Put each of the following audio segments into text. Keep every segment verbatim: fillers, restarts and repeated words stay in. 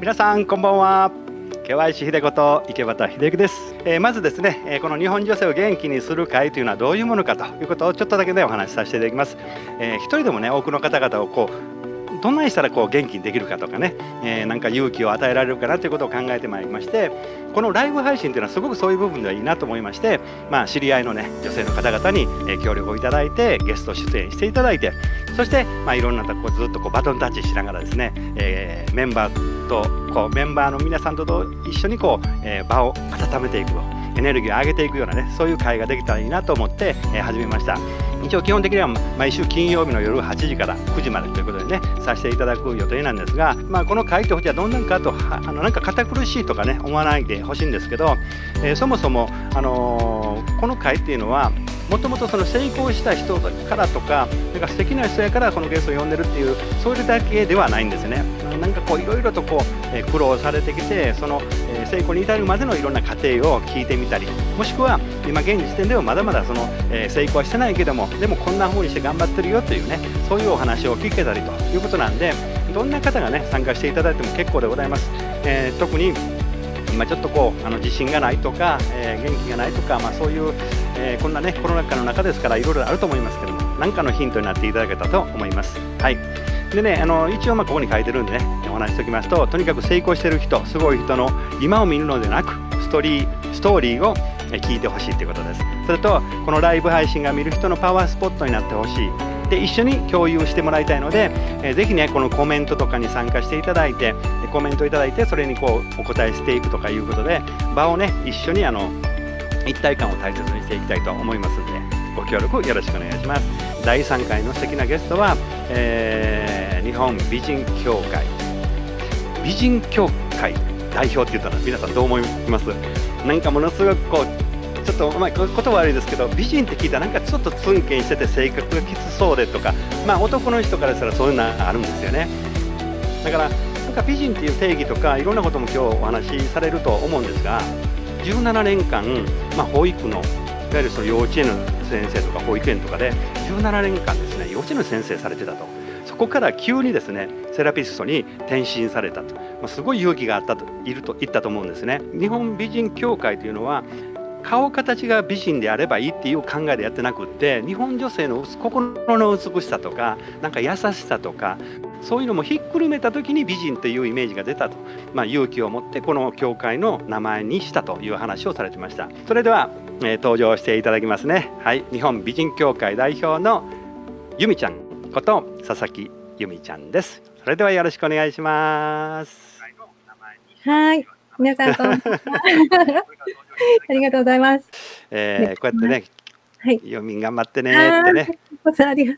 皆さんこんばんは。ケーワイシー 秀子と池端秀之です。えー、まずですね、えー、この日本女性を元気にする会というのはどういうものかということをちょっとだけでお話しさせていただきます。えー、一人でもね多くの方々をこうどんなにしたらこう元気にできるかとかね、えー、なんか勇気を与えられるかなということを考えてまいりまして、このライブ配信というのはすごくそういう部分ではいいなと思いまして、まあ、知り合いのね女性の方々に協力をいただいてゲスト出演していただいて、そしてまあいろんなとこずっとこうバトンタッチしながらですね、えー、メンバーとこうメンバーの皆さんと一緒にこう、えー、場を温めていくと、エネルギーを上げていくようなね、そういう会ができたらいいなと思って、えー、始めました。一応基本的には毎週金曜日の夜はちじからくじまでということでねさせていただく予定なんですが、まあ、この会ってじゃあどんなんかとあのなんか堅苦しいとかね思わないでほしいんですけど、えー、そもそも、あのー、この会っていうのはもともとその成功した人からとかなんか素敵な人やからこのゲストを呼んでるっていうそれだけではないんですね。なんかこういろいろとこう、えー、苦労されてきてその、えー、成功に至るまでのいろんな過程を聞いてみたり、もしくは今現時点ではまだまだその、えー、成功はしてないけどもでもこんな風にして頑張ってるよというね、そういうお話を聞けたりということなんで、どんな方がね参加していただいても結構でございます。えー、特に今ちょっとこうあの自信がないとか、えー、元気がないとか、まあ、そういう、えー、こんなねコロナ禍の中ですからいろいろあると思いますけども、何かのヒントになっていただけたと思います。はい。でね、あの一応まあここに書いてるんでねお話ししておきますと、とにかく成功している人、すごい人の今を見るのではなくストーリーストーリーを聞いてほしいということです。それとこのライブ配信が見る人のパワースポットになってほしい。で一緒に共有してもらいたいので、えー、ぜひねこのコメントとかに参加していただいてコメントいただいてそれにこうお答えしていくとかいうことで場をね一緒にあの一体感を大切にしていきたいと思いますのでご協力よろしくお願いします。だいさんかいの素敵なゲストは、えー、日本美人協会美人協会代表って言ったら皆さんどう思います？なんかものすごくこうちょっとまあ言葉悪いですけど、美人って聞いたらなんかちょっとツンケンしてて性格がきつそうでとか、まあ男の人からしたらそういうのがあるんですよね。だからなんか美人っていう定義とかいろんなことも今日お話しされると思うんですが、じゅうななねんかん、まあ、保育のいわゆるその幼稚園の先生とか保育園とかでじゅうななねんかんですね幼稚園の先生されてたと。そこから急にですねセラピストに転身されたと、まあ、すごい勇気があったといると言ったと思うんですね。日本美人協会というのは顔形が美人であればいいっていう考えでやってなくって、日本女性の心の美しさとかなんか優しさとかそういうのもひっくるめた時に美人というイメージが出たと、まあ、勇気を持ってこの協会の名前にしたという話をされてました。それでは、えー、登場していただきますね。はい、日本美人協会代表の由美ちゃんこと佐々木由美ちゃんです。それではよろしくお願いします。 はい、皆さんこんばんは。ありがとうございます。 えー、こうやってね、 はい、 由美頑張ってねってね。 ありがと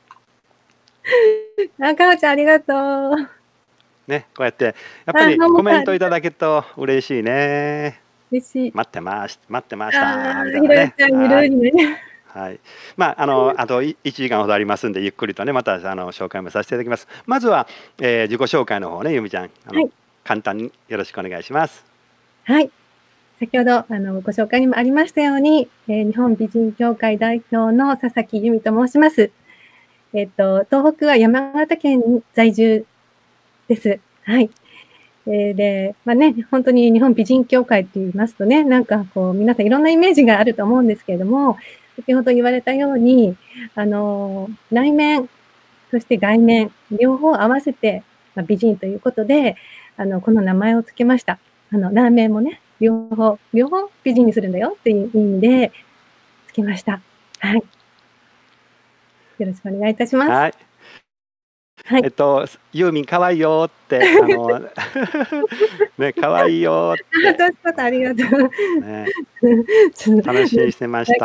う。あ、かおちゃんありがとう。 ね、こうやってやっぱりコメントいただけると嬉しいね。 嬉しい。 待ってまし待ってましたみたいなね。はい。まああのあといちじかんほどありますんでゆっくりとねまたあの紹介もさせていただきます。まずは、えー、自己紹介の方ね由美ちゃんあの、はい、簡単によろしくお願いします。 はい。先ほどあのご紹介にもありましたように、えー、日本美人協会代表の佐々木由美と申します。えっと東北は山形県在住です。はい。えー、で、まあね、本当に日本美人協会って言いますとね、なんかこう皆さんいろんなイメージがあると思うんですけれども、先ほど言われたように、あの内面そして外面両方合わせて、まあ、美人ということで、あのこの名前を付けました。あの内面もね、両方両方美人にするんだよっていう意味で付けました。はい。よろしくお願いいたします。 はい。はい、えっとユーミン可愛いよってあのね可愛いよって。 ありがとう。 ね、楽しみにしてました。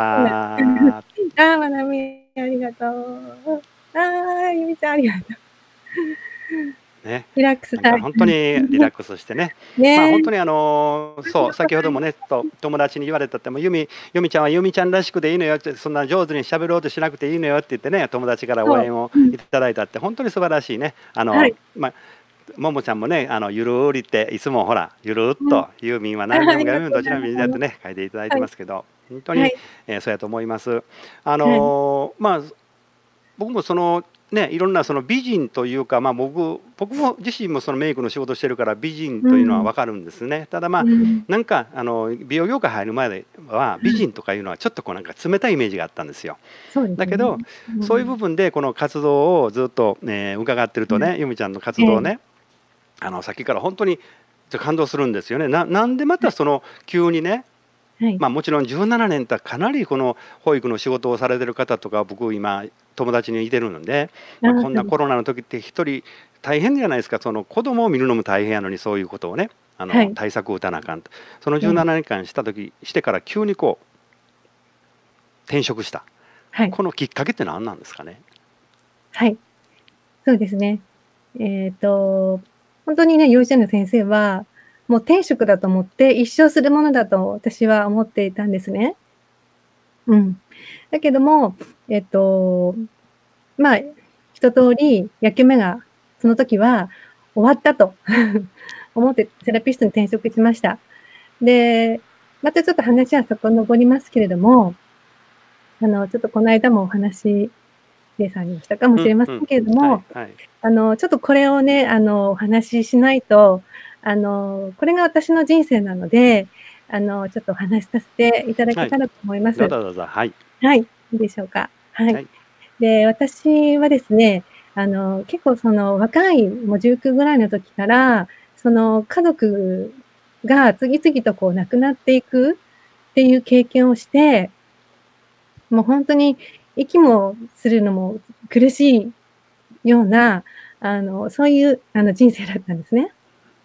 あ、まなみありがとう。あ、ゆみちゃんありがとう。 ね、 リラックスなんか本当にリラックスしてね。ねまあ本当にあのそう先ほどもねと友達に言われたっても由美由美ちゃんは由美ちゃんらしくでいいのよってそんな上手に喋ろうとしなくていいのよって言ってね友達から応援をいただいたって本当に素晴らしいね。あの、はい、まあももちゃんもねあのゆるりっていつもほらゆるっとユーミンは何でもがどちらもいいだってね書いていただいてますけど、はい、本当に、はい、えー、そうやと思います。あのーはい、まあ僕もそのね、いろんなその美人というか、まあ、僕僕も自身もそのメイクの仕事してるから美人うというのはん。 分かるんですね。ただまあうん。 なんかあの美容業界入る前では美はい。 人とかいうのはちょっとこうなんか冷たいイメージがあったんですよ。 そうですね。 だけどうそういう部ん。 分でこの活動をずっと、えー伺ってるとはい。 ね、由美ちゃんの活ええ。 動をね、あのさっきから本当にちょっと感動するんですよね。ななんでまはい。 たその急にね、 はい。 まあ、もちろんじゅうななねんとかなりこの保育の仕事をされてる方とか僕今友達にいてるので、まあ、 ああ、 こんそうです。 なコロナの時って一人大変じゃないですか。その子供を見るのも大変やのにそういうことをね、あのはい。 対策を打たなあかんと。そのええ。 じゅうななねんかんした時してから急にこう転職した。 はい。 このきっかけって何なんですかね？ はい。そうですね。えっと、ほんとにね、幼稚園の先生は、もう天職だと思って一生するものだと私は思っていたんですね。うん。だけども、えっと、まあ、一通り役目がその時は終わったと思ってセラピストに転職しました。で、またちょっと話は遡りますけれども、あの、ちょっとこの間もお話、リエさんにもしたかもうんうん。 しれませんけれども、 はいはい。 あの、ちょっとこれをね、あの、お話ししないと、あの、これが私の人生なので、あの、ちょっとお話しさせていただはい。 けたらと思います。 どうぞどうぞ。はい。 はい、いいでしょうか。はい。 はい。 で、私はですね、あの、結構その若い、もうじゅうきゅうぐらいの時から、その家族が次々とこう亡くなっていくっていう経験をして、もうほんとに息もするのも苦しいような、あの、そういうあの人生だったんですね。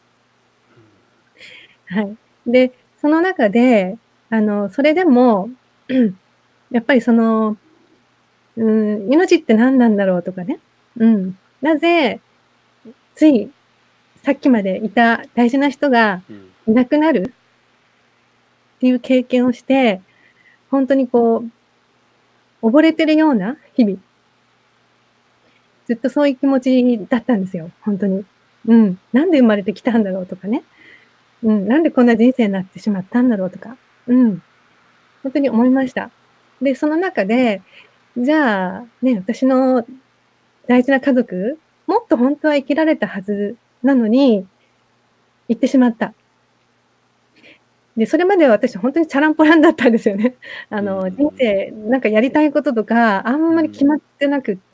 はい。で、その中で、あの、それでも、やっぱりその、うーん、命って何なんだろうとかね。うん。なぜ、ついさっきまでいた大事な人がうん。 いなくなるっていう経験をして、ほんとにこう、溺れてるような日々。ずっとそういう気持ちだったんですよ、ほんとに。うん。なんで生まれてきたんだろうとかね。うん、なんでこんな人生になってしまったんだろうとか。うん。ほんとに思いました。で、その中で、じゃあ、ね、私の大事な家族、もっとほんとは生きられたはずなのに、行ってしまった。で、それまでは私ほんとにチャランポランだったんですよね。あうの、人ん。 生なんかやりたいこととか、あんうん。 まり決まってなくって、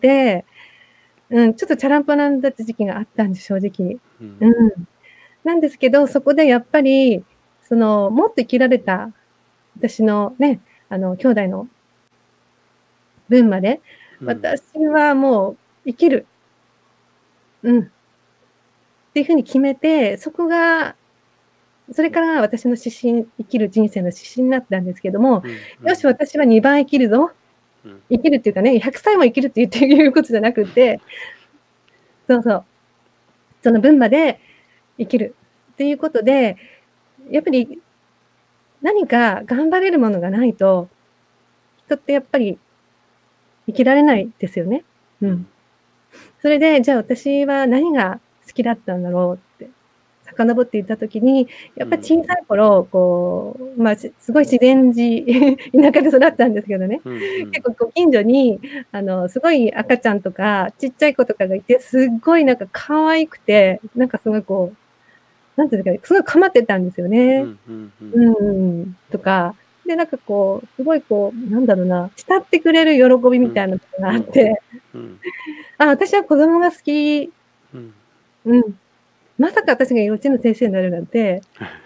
うん、ちょっとチャランポランだった時期があったんです、正直。 うん。 うん。なんですけど、そこでやっぱり、その、もっと生きられた、私のね、あの、兄弟の分まで、 うん。 私はもう生きる。うん。っていう風に決めて、そこが、それから私の指針生きる人生の指針になったんですけども、 うんうよし、 ん。 私はにばん生きるぞ。 うん。 生きるっていうかね、ひゃくさいも生きるって言っていうことじゃなくて、そうそう、その分まで生きるっていうことで、やっぱり何か頑張れるものがないと、人ってやっぱり生きられないですよね。ううん。 ん。それで、じゃあ私は何が好きだったんだろうって、遡っていった時に、やうん。 っぱ小さい頃、こう、まあ、すすごい自然寺田舎で育ったんですけどね。 うんうん。 結構ご近所に、あの、すごい赤ちゃんとか、ちっちゃい子とかがいて、すっごいなんか可愛くて、なんかすごいこう、なんていうんですかね、すごい構ってたんですよね。 うんうんうん。 うんうん、とか、で、なんかこう、すごいこう、なんだろうな、慕ってくれる喜びみたうん。 いなのがうん。 あって、 うん。 あ、私は子供が好き、 うん。 うん、まさか私が幼稚園の先生になるなんて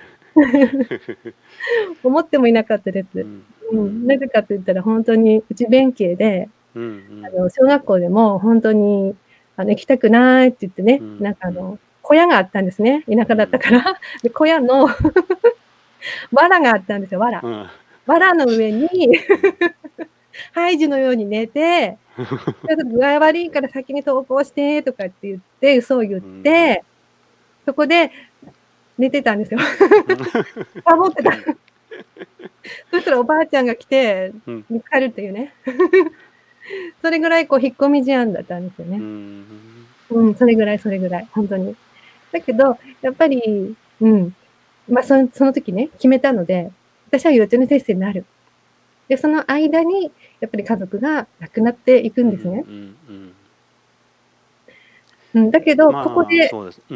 思ってもいなかったです。 うんううん、 ん。 なぜかって言ったらほんとに内弁慶で、 うんうん。 あの、小学校でもほんとに、あの、行きたくないって言ってね、 うんうん。 なんかあの、小屋があったんですね、田舎だったうん。 から。で、小屋の藁があったんですよ、藁。 うん。 藁の上にうん。 ハイジのように寝て、ちょっと具合悪いから先に登校してとかって言って、嘘を言っうん。 て、そこで寝てたんですよ。 うん。 サボってた。そしたらおばあちゃんが来て、 うん。 見つかるっていうね。それぐらいこう引っ込み思案だったんですようーね。 ん。 うん、それぐらいそれぐらい、ほんとに。だけど、やっぱり、うん、ま、そんその時ね、決めたので、私は幼稚園の先生になる。で、その間にやっぱり家族が亡くなっていくうんんですね。 うんうん。 うん、だけど、ここまあ、 でそうです。うんうん。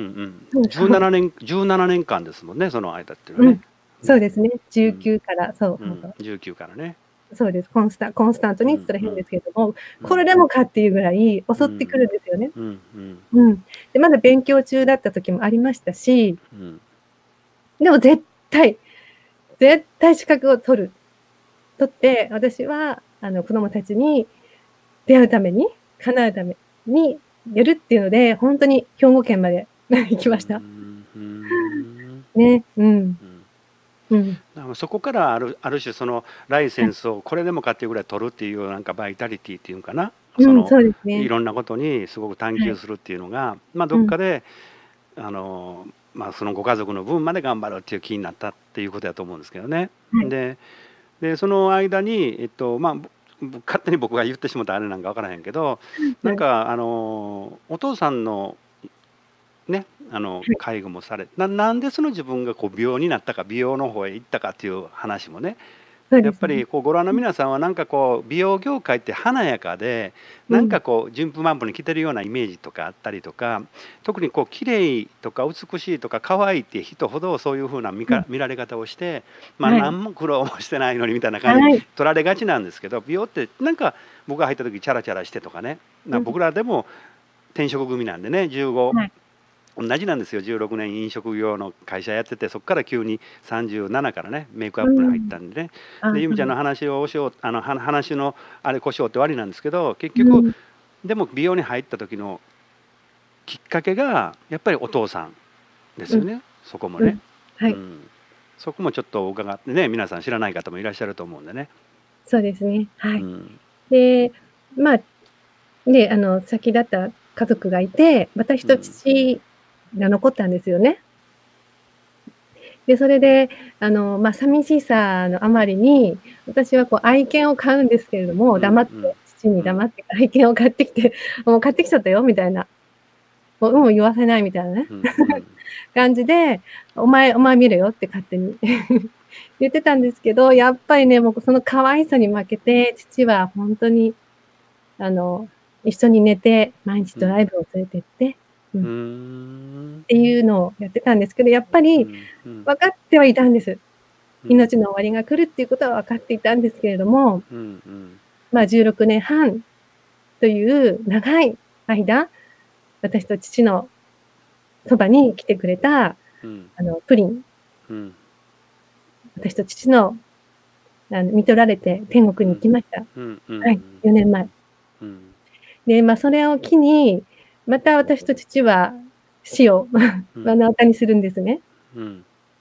そうそう。 じゅうななねんじゅうななねんかんですもんね、その間っていうのはね。 うん、 うん。 そうですね。じゅうきうん。 ゅうから、そう、 うん、 ほんと。 じゅうきゅうからね。 そうです。コンスタコンスタントうんうん。 につったら変ですけども、 うん。 これでもかっていうぐらい襲ってくうん。 るんですよね。 うんうん。 うん。で、まだ勉強中だった時もありましたしうん。 でも絶対、絶対資格を取る。取って、私はあの子供たちに出会うために、叶うためにやるっていうので、ほんとに兵庫県まで行うーきました。 ん、ふーん。 ね、うん。 うん。 うん。 だからそこからあるある種そのライセはい。 ンスをこれでもかっていうぐらい取るっていうようななんかバイタリティっていうんかな、そうん、 のそうですね。 いろんなことにすごく探はい。 求するっていうのが、ま、どうん。 っかであの、ま、そのご家族の分まで頑張ろうっていう気になったっていうことやと思うんですけどね。 はい。 で、で、その間にえっと、ま、ぼぼ勝手に僕が言ってしもたあれなんか分からへんけど、 はい。 なんかあのお父さんのね、あのはい。 介護もされななんでその自分がこう美容になったか、美容の方へ行ったかっていう話もね、やっぱそうですね。 りこうご覧のうん。 皆さんはなんかこう美容業界って華やかで、なんうん。 かこう順風満帆に来てるようなイメージとかあったりとか、特にこう綺麗とか美しいとか可愛いって人ほどそういう風な見うん。 か見られ方をして、ま、 はい。 何も苦労もしてないのにみたいな感じにはい。 取られがちなんですけど、美容ってなんか僕が入った時チャラチャラしてとかね、なうん。 僕らでも転職組なんでね、じゅうごはい。 同じなんですよ。じゅうろくねん飲食業の会社やってて、そっから急にさんじゅうななからね、メイクアップに入っうん。 たんでね。 あ、 で、由美ちゃんのはい。 話をしようあの、は話のあれこしようって終わりなんですけど、結う局ん。 でも美容に入った時のきっかけがやっぱりお父さんですうん。 よね、そこもね。 うん。はい。 うん。そこもちょっと伺ってね、皆さん知らない方もいらっしゃると思うんでね。 そうですね、はい。 うん。 で、ま、ね、あの先立った家族がいて、私とうん。 父が残ったんですよね。で、それであの、ま、寂しさのあまりに、私はこう愛犬を飼うんですけれども、 うん黙って、 うん。 父にうん。 黙って愛犬を飼ってきて、もう「飼ってきちゃったよ」みたいな。もう有無を言わせないみたいなね、 うんうん。 感じで、「お前お前見ろよ」って勝手に言ってたんですけど、やっぱりね、もうその可愛さに負けて、父はほんとにあの、一緒に寝て、毎日うん。 ドライブを連れてって、うふーん。 ん。 っていうのをやってたんですけど、やっぱりうんうん。 分かってはいたんです。 うん。 命の終わりが来るっていうことは分かっていたんですけれどもうんうん。 ま、じゅうろくねんはんという長い間、私と父のそばに来てくれたうん。 あのプリンうん。 私と父のあの、看取られて天国に行うん。 きました。 うんうんうはい、 ん。 よねんまえ。 うん。 で、ま、それを機に、また私と父は死をうん。 目の当たりにするんですね。 うん。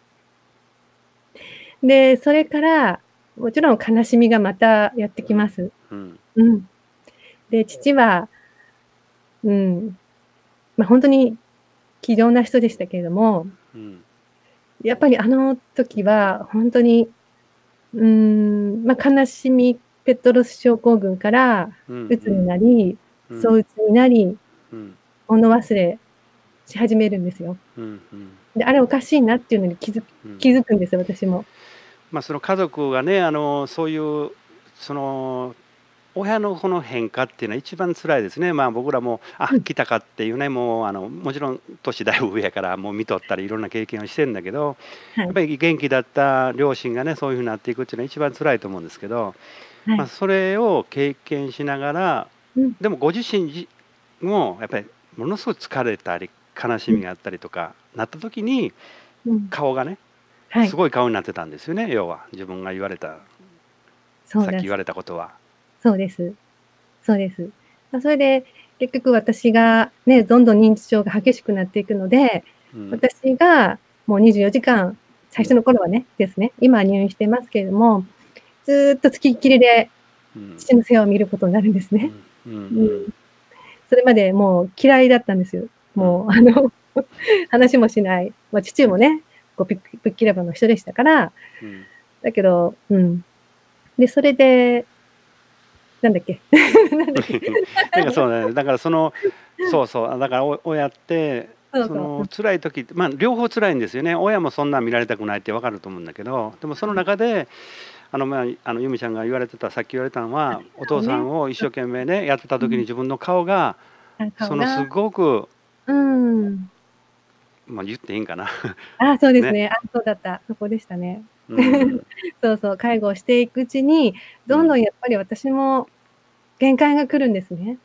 で、それから、もちろん悲しみがまたやってうん、 きます。 うん。 うん。で、父はうん、ま、ほんとに気丈な人でしたけれどもうん。 やっぱりあの時はほんとに、うーん、ま、悲しみペットロス症候群からうんう鬱にん。 なり、 うん。 躁鬱になり、 うん。 物忘れし始めるんですよ。 うんうん。 で、あれおかしいなっていうのに気づうん。 気づくんですよ、私も。 ま、その家族がね、あの、そういうその親のこの変化っていうのは一番辛いですね。ま、僕らも、あ、 うん。 来たかっていうね、もうあの、もちろん年だいぶ上やから、もう看取ったりいろんな経験をしてんだけど、 はい。 やっぱり元気だった両親がね、そういう風になっていくっていうのは一番辛いと思うんですけど、ま、 はい。 それを経験しながら、 うん。 でもご自身じもやっぱりものすごい疲れたり、悲しうん。 みがあったりとかなった時に、 うん。 顔がね、 はい。 すごい顔になってたんですよね、要は。自分が言われたそうです。 さっき言われたことは。 そうです。そうです。ま、それで結局私がね、どんどん認知症が激しくなっていくので、 うん。 私がもうにじゅうよじかん、最初うん。 の頃はねですね、今は入院してますけれども、ずっと付きっきりでうん。 父の世話を見ることになるんですね。 うん、うんううん。 ん。 それまでもう嫌いだったんですよ。 うん。 もうあの話もしない。ま、父もね、こうぶっぶっきらぼうの人でしたから、 うん。 だけどうん。で、それでなんだっけ？なんだっけ？ なんかそうね、だからその、そうそう、あ、だからお親ってそそうそう、うん。 の辛い時ってま、両方辛いんですよね。親もそんなん見られたくないって分かると思うんだけど、でもそのはい。 中であの、ま、あの由美ちゃんが言われてたさっき言われたんあ、 は、お父さ顔ね。 んを一生懸命ね、やってたうん。 時に自分の顔が、 あ、顔そのすがごくうん。 まあ、言っていいんかな。 あ、そうですね。 ね。あ、そうだった。そこでしたね。 うん。 そうそう、介護をしていくうちに、どんどうん。 んやっぱり私も限界が来るんですね。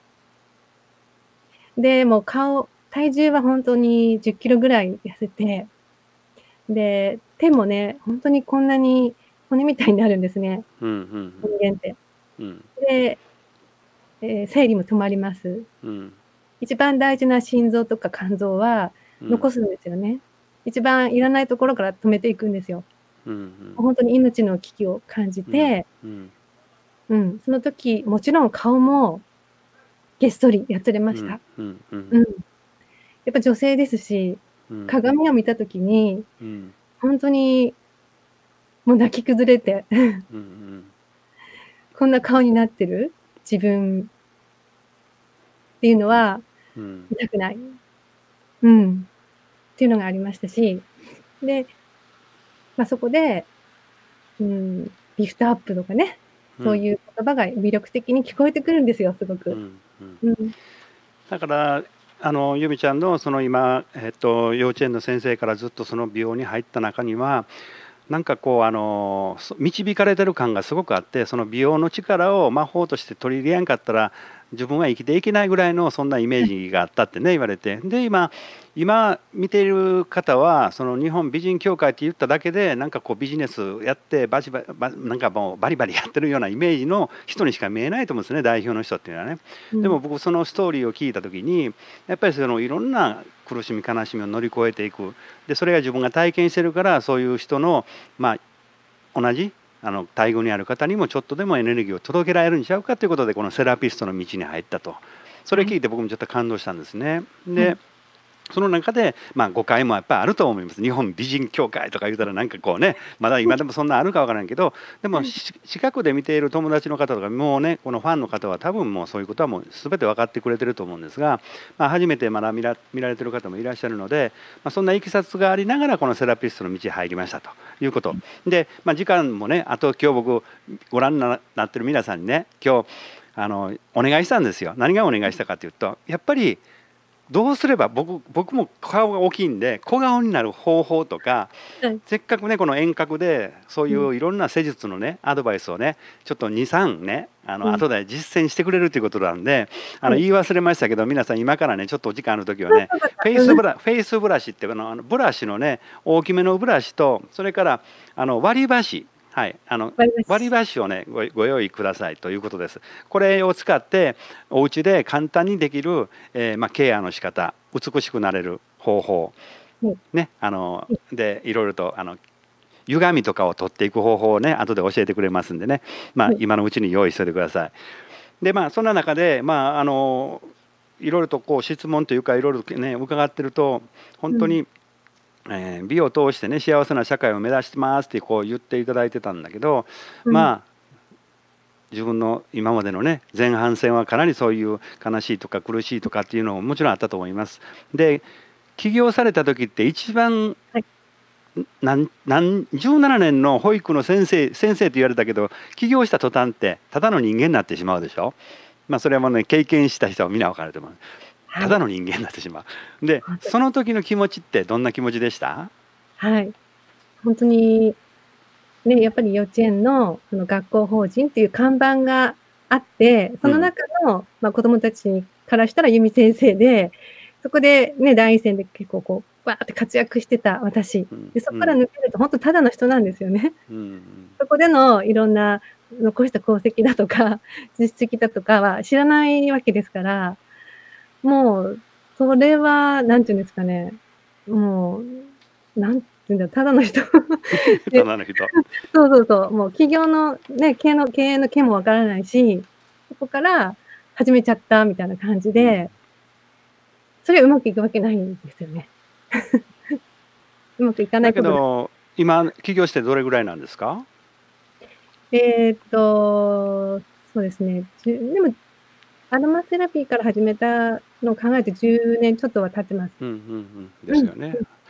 で、もう顔体重はほんとにじゅっキロぐらい痩せて、で、手もね、ほんとにこんなに骨みたいになるんですね、 うん、ふんふん。 人間って。 うん。 で、ええ、生理も止まります。 うん。 一番大事な心臓とか肝臓はうん。 残すんですよね。一番いらないところから止めていくんですよ。 うんうん。 もうほんとに命の危機を感じうん、 て、 うん。 うん、その時、もちろん顔もげっそりやつれまうん、 した。 うん、うん。 うん。やっぱ女性ですし、 うん。 鏡を見た時に、 うん。 ほんとにもう泣き崩れて、 うんうん。 こんな顔になってる自分っていうのうん。 はうん。 見たくない。うん。っていうのがありましたし、で、ま、そこで、うーん、リフトアップとかね、 うん。 そういう言葉が魅力的に聞こえてくるんですよ、すごく。 うん、うん。 うん。 だから、あの、ユミちゃんのその今、えっと、幼稚園の先生からずっとその美容に入った中には、なんかこう、あの、そ導かれてる感がすごくあって、その美容の力を魔法として取り入れやんかったら、自分は生きていけないぐらいのそんなイメーはい。 ジがあったってね、言われて。で、今今見ている方は、その日本美人協会って言っただけで、なんかこうビジネスやって、バチババなんかもうバリバリやってるようなイメージの人にしか見えないと思うんですね、代表の人っていうのはね。 うん。 でも僕そのストーリーを聞いた時に、やっぱりそのいろんな苦しみ悲しみを乗り越えていく。で、それが自分が体験してるから、そういう人の、まあ、同じあの待遇にある方にもちょっとでもエネルギーを届けられるんちゃうかということで、このセラピストの道に入ったと。それはい。 聞いて僕もちょっと感動したんですね。 はい。 で、その中で、まあ、誤解もやっぱりあると思います。日本美人協会とか言うたらなんかこうね、まだ今でもそんなあるかわからんけど、でもし近くで見ている友達の方とかもうね、このファンの方は多分もうそういうことはもう全て分かってくれてると思うんですが、まあ、初めてまだ見ら見られてる方もいらっしゃるので、まあ、そんないきさつがありながらこのセラピストの道に入りましたということで、まあ、時間もね、あと今日僕ご覧になってる皆さんにね、今日あのお願いしたんですよ。何がお願いしたかというと、やっぱりどうすれば、僕僕も顔が大きいんで、小顔になる方法とか、 はい。 せっかくねこの遠隔でそういうん。 ういろんな施術のねアドバイスをね、ちょっとにさんね、あうん。 の後で実践してくれるということなんで、あはい。 の言い忘れましたけど、皆さん今からねちょっとお時間ある時はあ、 ね、 そうだった。 フェイうん。 スブラフェイスブラシっていうあのあのブラシのね、大きめのブラシと、それからあの割り箸、はい、あの割り割り箸。 箸をねごご用意くださいということです。これを使ってお家で簡単にできる、えーまあ、ケアの仕方、美しくなれる方法はい。 ね、あのはい。 でいろいろとあの歪みとかを取っていく方法をね後で教えてくれますんでね、まあ、 はい。 今のうちに用意しておいてください。でまあそんな中でまああのいろいろとこう質問というかいろいろとね伺ってると本うん。 当に、えー美を通してね幸せな社会を目指してますってこう言っていただいてたんだけど、 うん。 まあ自分の今までのね前半戦はかなりそういう悲しいとか苦しいとかっていうのももちろんあったと思います。で起業された時って一番はい。 なんなんじゅうななねんの保育の先生先生と言われたけど、起業した途端ってただの人間になってしまうでしょ。まあそれはもうね経験した人は皆分かると思う。たはい。 だの人間になってしまう。でほんとに。 その時の気持ちってどんな気持ちでした？ はい。ほんとに、ね、やっぱり幼稚園のその学校法人っていう看板があって、そのうん。 中の、ま、子供たちからしたらユミ先生で、そこでね、第一線で結構こうバーって活躍してた私。 うんで、そっからうん。 抜けるとほんとただの人なんですよね。 うんうん。 そこでのいろんな残した功績だとか、実績だとかは知らないわけですから、もうそれは何て言うんですかね、もう、何て言うんだろう、ただの人で、 ただの人。 そうそうそう、もう起業のね、けの経営の経も分からないし、そこから始めちゃったみたいな感じうん。 で、それうまくいくわけないんですよね。うまくいかなだいことだけど、今起業してどれぐらいなんですか？ えっと、そうですね、じゅうでもアロマセラピーから始めたのを考えてじゅうねんちょっとは経ってます。 うんうんうん。でうん、 すよね。 うん。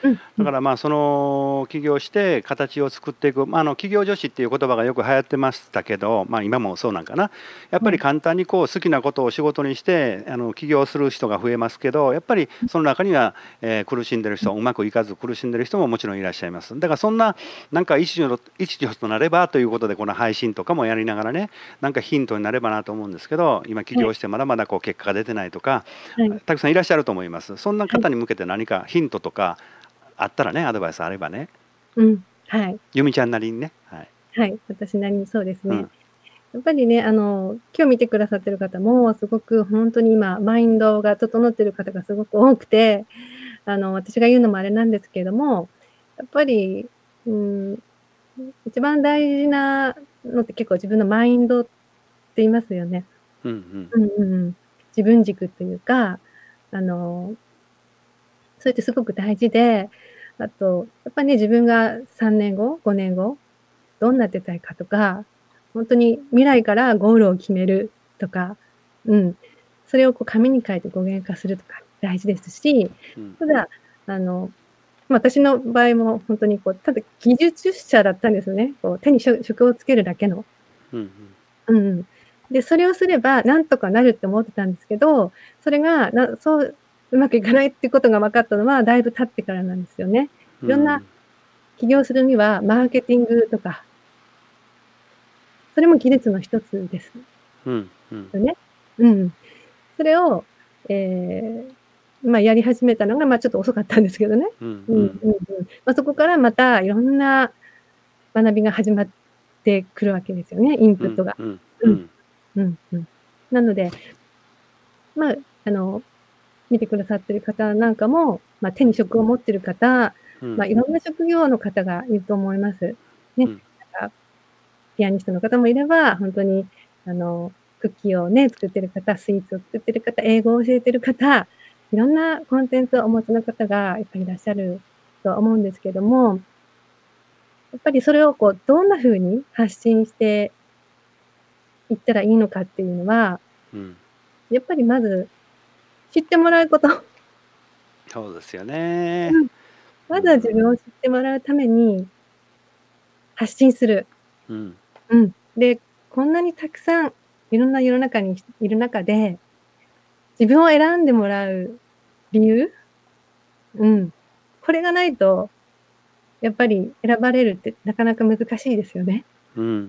うんうん。 だからまあその起業して形を作っていく、まあ、あの起業女子っていう言葉がよく流行ってましたけど、まあ、今もそうなんかな。やっぱりはい。 簡単にこう好きなことを仕事にしてあの起業する人が増えますけど、やっぱりその中には、えー苦しんでる人、うまくいかず苦しんでる人ももちろんいらっしゃいます。だからそんななんか一助の一助となればということでこの配信とかもやりながらね、なんかヒントになればなと思うんですけど、今起はい。 業してまだまだこう結果が出てないとかはい。 たくさんいらっしゃると思います。そんなはい。 方に向けて何かヒントとかあったらね、アドバイスあればね、 うん。はい。 由美ちゃんなりにね、はい。 はい、私なりにそうですね。 うん、 やっぱりね、あの、今日見てくださってる方も、すごくほんとに今マインドが整ってる方がすごく多くて、あの、私が言うのもあれなんですけれども、やっぱり、うーん、一番大事なのって結構自分のマインドって言いますよね。 うんうん、 うんうんうん。自分軸というか、あの、それってすごく大事で、あと、やっぱね、自分がさんねんご、ごねんご、どんなってたいかとか、ほんとに未来からゴールを決めるとか、うん、それをこう紙に書いて具現化するとか大事ですし、 うん、 ただ、あの、ま、私の場合もほんとにこう、ただ技術者だったんですよね。こう手にしょ職をつけるだけの。 うんうん、 うんうん。で、それをすればなんとかなるって思ってたんですけど、それが、なそううまくいかないってことが分かったのはだいぶ経ってからなんですよね。いろんなうん、 起業するにはマーケティングとか、それも技術の一つですうん、うん、 よね。うん。それを、ええ、ま、やり始めたのが、ま、ちょっと遅かったんですけどね。 うん、 うんうんうん、 うん。ま、そこからまたいろんな学びが始まってくるわけですよね、インうん、 プットが。 うん、ううん。 ん、 うんうん。なので、ま、あの、見てくださってる方なんかも、ま、手に職を持ってる方、ま、 うん、 いろんな職業の方がいると思います。ね、 うん、 なんかピアニストの方もいれば、ほんとにあの、クッキーをね、作ってる方、スイーツを作ってる方、英語を教えてる方、いろんなコンテンツをお持ちの方がやっぱりいらっしゃると思うんですけども、やっぱりそれをこうどんな風に発信していったらいいのかっていうのは、 うん。 やっぱりまず知ってもらうこと。 そうですよね。 うん。 うまずは自分をん、 知ってもらうために発信する。 うん、 うん。で、こんなにたくさんいろんな世の中にいる中で、自分を選んでもらう理由、うん。これがないと、やっぱり選ばれるってなかなか難しいですよね。 うん、うん。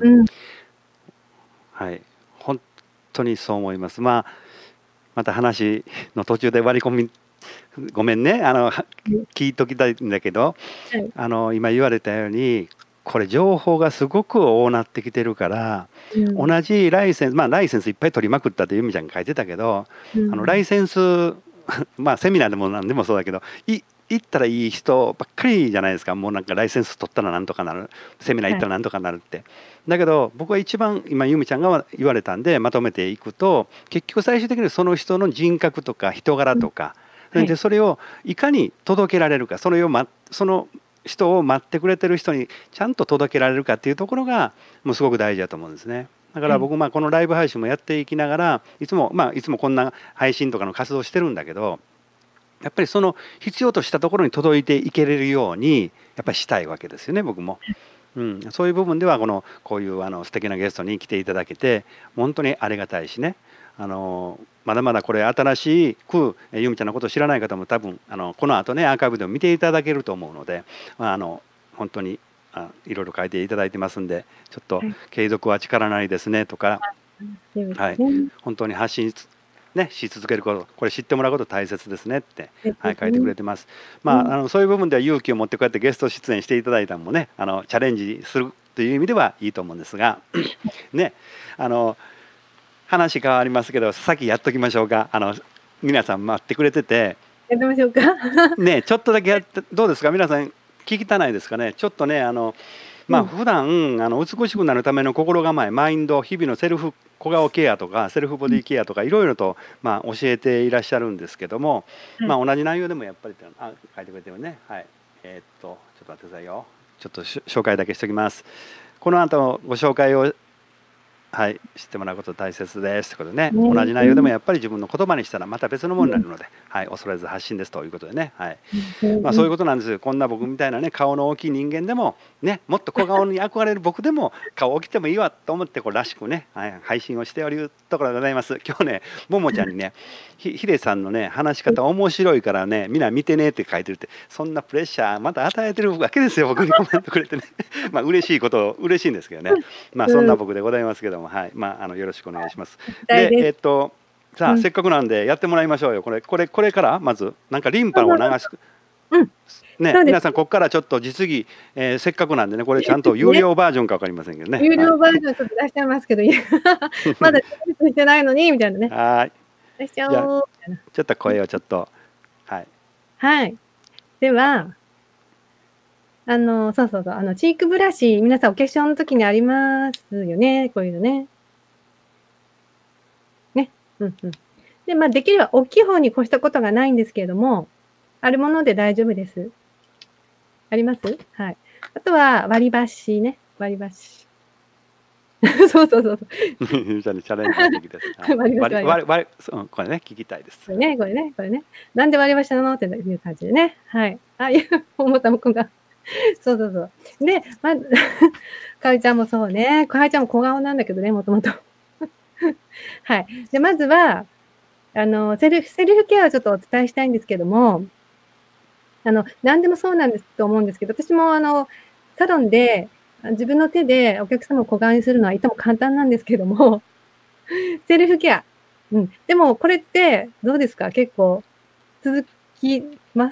うん。 はい。本当にそう思います。まあ、また話の途中で割り込みごめんね、あの、ははい。 聞いときたいんだけど、 はい。 あの、今言われたように、これ情報がすごく多なってきてるから、 うん。 同じライセンスまあ、ライセンスいっぱい取りまくったって由美ちゃんが書いてたけど、あの、ラうん。 イセンスまあ、セミナーでもなんでもそうだけど、い行ったらいい人ばっかりじゃないですか。もうなんかライセンス取ったらなんとかなる、セミナー行っはい。 たらなんとかなるって。だけど、僕は一番今由美ちゃんが言われたんでまとめていくと、結局最終的にその人の人格とか人柄うん。 とか、それはい。 でそれをいかに届けられるか、それをまその人を待ってくれてる人にちゃんと届けられるかっていうところがもうすごく大事だと思うんですね。だかはい。 ら僕まあこのライブ配信もやっていきながらいつもまあいつもこんな配信とかの活動してるんだけど、やっぱりその必要としたところに届いていけれるようにやっぱりしたいわけですよね、僕も。うん、そういう部分ではこのこういうあの素敵なゲストに来ていただけて本当にありがたいしね。あのまだまだこれ新しくえ由美ちゃんのことを知らない方も多分あのこの後ねアーカイブでも見ていただけると思うので、まあ、あの本当にあいろいろ書いていただいてますんで、ちょっとはい。 継続は力なりですねとか、 うん、そうではい、 すね。 本当に発信つね、し続けること、これ知ってもらうこと大切ですねって、 そうはい、書いてくですね。 れてます。 うん。 まあ、あのそういう部分では勇気を持ってこうやってゲスト出演していただいたのもね、あのチャレンジするという意味ではいいと思うんですが、ね、あの話変わりますけど、先やっときましょうか。あの皆さん待ってくれてて、 やってみましょうか。 ね、ちょっとだけやってどうですか皆さん聞きたないですかね。ちょっとねあのうん。 まあ普段あの美しくなるための心構え、マインド、日々のセルフ小顔ケアとかセルフボうん。 ディケアとかいろいろとまあ教えていらっしゃるんですけども、 はい。 まあ同じ内容でもやっぱりあ書いてくれてるね。はい。えーっとちょっと待ってくださいよ。ちょっとし紹介だけしておきます。この後ご紹介をはい、知ってもらうこと大切ですということでね、 ね、 同じ内容でもうん。 やっぱり自分の言葉にしたらまた別のもうん。 のになるので、はい、恐れず発信ですということでね、はい。 うんうんまあ、そういううん。 ことなんですよ。こんな僕みたいなね、顔の大きい人間でも、ね、もっと小顔に憧れる僕でも、顔大きくてもいいわと思って、こうらしくね、はい、配信をしておるところでございます。今日ね、ももちゃんにね、ひヒデさんのね、話しうん。 方面白いからね、みんな見てねって書いてるって、そんなプレッシャーまた与えてるわけですよ、僕にコメントくれてね。まあ、嬉しいこと嬉しいんですけどね。まあ、そんうん。 な僕でございますけども、はい、まあ、あの、よろしくお願いします。 期待で、 です。 えっと、さあ、 うん。 せっかくなんでやってもらいましょうよ。これこれこれからまず、なんかリンそうパを流しそうそうそう。うん。 ね、 そうですね。 皆さんこっからちょっと実技、えーせっかくなんでね、これちゃんと有ね。 料バージョンか分かりませんけどね、 有はい。 料バージョンちょっと出しちゃいますけど、いや、まだしてないのにみたいなね。 はい。 出しちゃじゃあ、 おうみたいな。 ちょっとうん。 声をちょっと、はい。 はい。ではあの、そうそうそう、あの、チークブラシ、皆さんお化粧の時にありますよね、こういうのね。ね。うんうん。で、ま、できればおっきい方に越したことがないんですけれども、あるもので大丈夫です。あります？はい。あとは割り箸ね、割り箸。そうそうそうそう。 ゆうちゃんにチャレンジしてきてす。はい。 割り箸わり割り箸。 わりわりそう、これね、聞きたいです。 これねこれねこれね。なんで割り箸なのっていう感じでね。はい。ああいうももたもくんが。そうそうそう。で、まず、かおりちゃんもそうね、かおりちゃんも小顔なんだけどね、もともと。はい。で、まずは、あの、セルフセルフケアをちょっとお伝えしたいんですけどもあの、なんでもそうなんですと思うんですけど、私もあの、サロンで、あ、自分の手でお客様を小顔にするのはいとも簡単なんですけども、セルフケア。うん。でもこれってどうですか？結構続きます？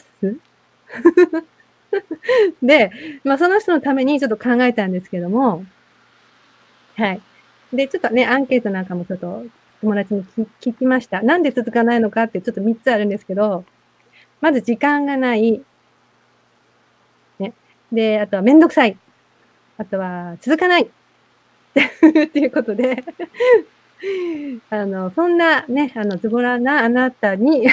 で、ま、その人のためにちょっと考えたんですけどもはい。で、ちょっとね、アンケートなんかもちょっと友達にき聞きました。なんで続かないのかってちょっとみっつあるんですけど、まず時間がないね。で、あとはめんどくさい。あとは続かない。っていうことで。あの、そんなね、あの、ズボラなあなたに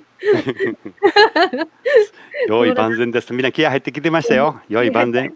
ズ用意ボラな万全です。みんな気合入ってきてましたよ。用意万全。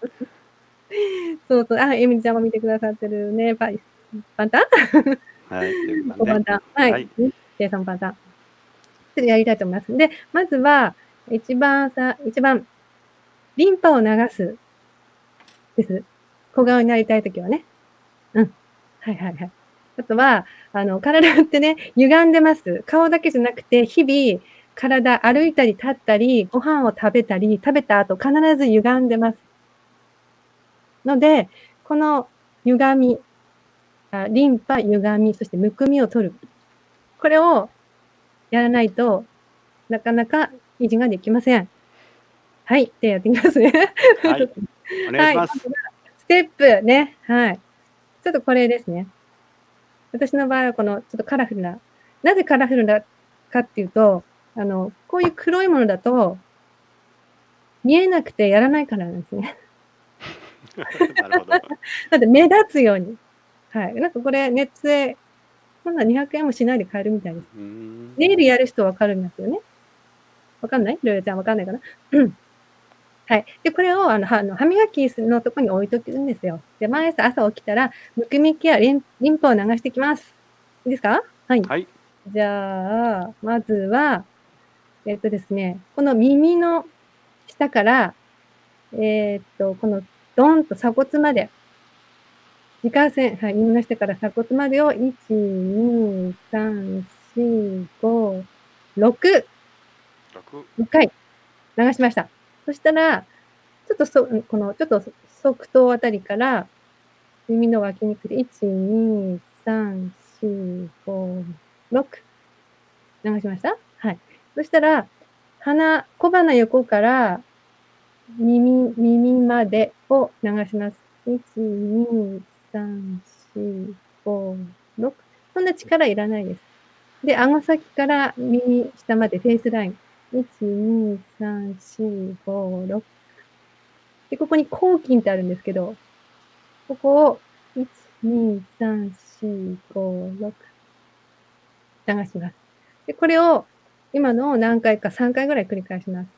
そうそう、あ、エミリちゃんも見てくださってるね。パイパンタン？ はい、用意万全。 ごパンタン。はい。 はい。 うん、で、さんパンタン。ちょっとやりたいと思います。で、まずは、一番さ一番、リンパを流すです。小顔になりたい時はね。うん。はいはいはい。あとは、あの、体ってね、歪んでます。顔だけじゃなくて、日々、体歩いたり立ったり、ご飯を食べたり、食べた後必ず歪んでます。ので、この歪み、あ、リンパ歪み、そしてむくみを取る。これをやらないと、なかなか維持ができません。はい、で、やってみますね。 はい。お願いはい、 します。 まずはステップね、はい。ちょっとこれですね。私の場合はこのちょっとカラフルななぜカラフルなかっていうと、あの、こういう黒いものだと見えなくてやらないからなんですね。 なるほど。 だって目立つように。はい。なんかこれネットで、こんなんにひゃくえんもしないで買えるみたいです。 ふーん。 ネイルやる人分かるんですよね。分かんない？ルルちゃん分かんないかな？はい。で、これをあの、はあの、歯磨きすのとこに置いとくんですよ。で、毎朝朝起きたら、むくみケア、リンリンパを流していきます。いいですか？はい。 はい。 じゃあ、まずは、えっとですね、この耳の下から、えっと、このドンと鎖骨まで耳下線、はい、耳の下から鎖骨までをいちにさんしごろくろく。 ろっかい流しました。そしたら、ちょっとそこのちょっと側頭あたりから耳の脇肉でいちにさんしごろく流しました？はい。そしたら、鼻小鼻横から耳耳までを流します。いちにさんしごろくそんな力いらないです。で、顎先から耳下までフェイスライン。いちにさんしごろくで、ここに咬筋ってあるんですけど、ここをいちにさんしごろく流します。で、これを今のを何回かさんかいぐらい繰り返します。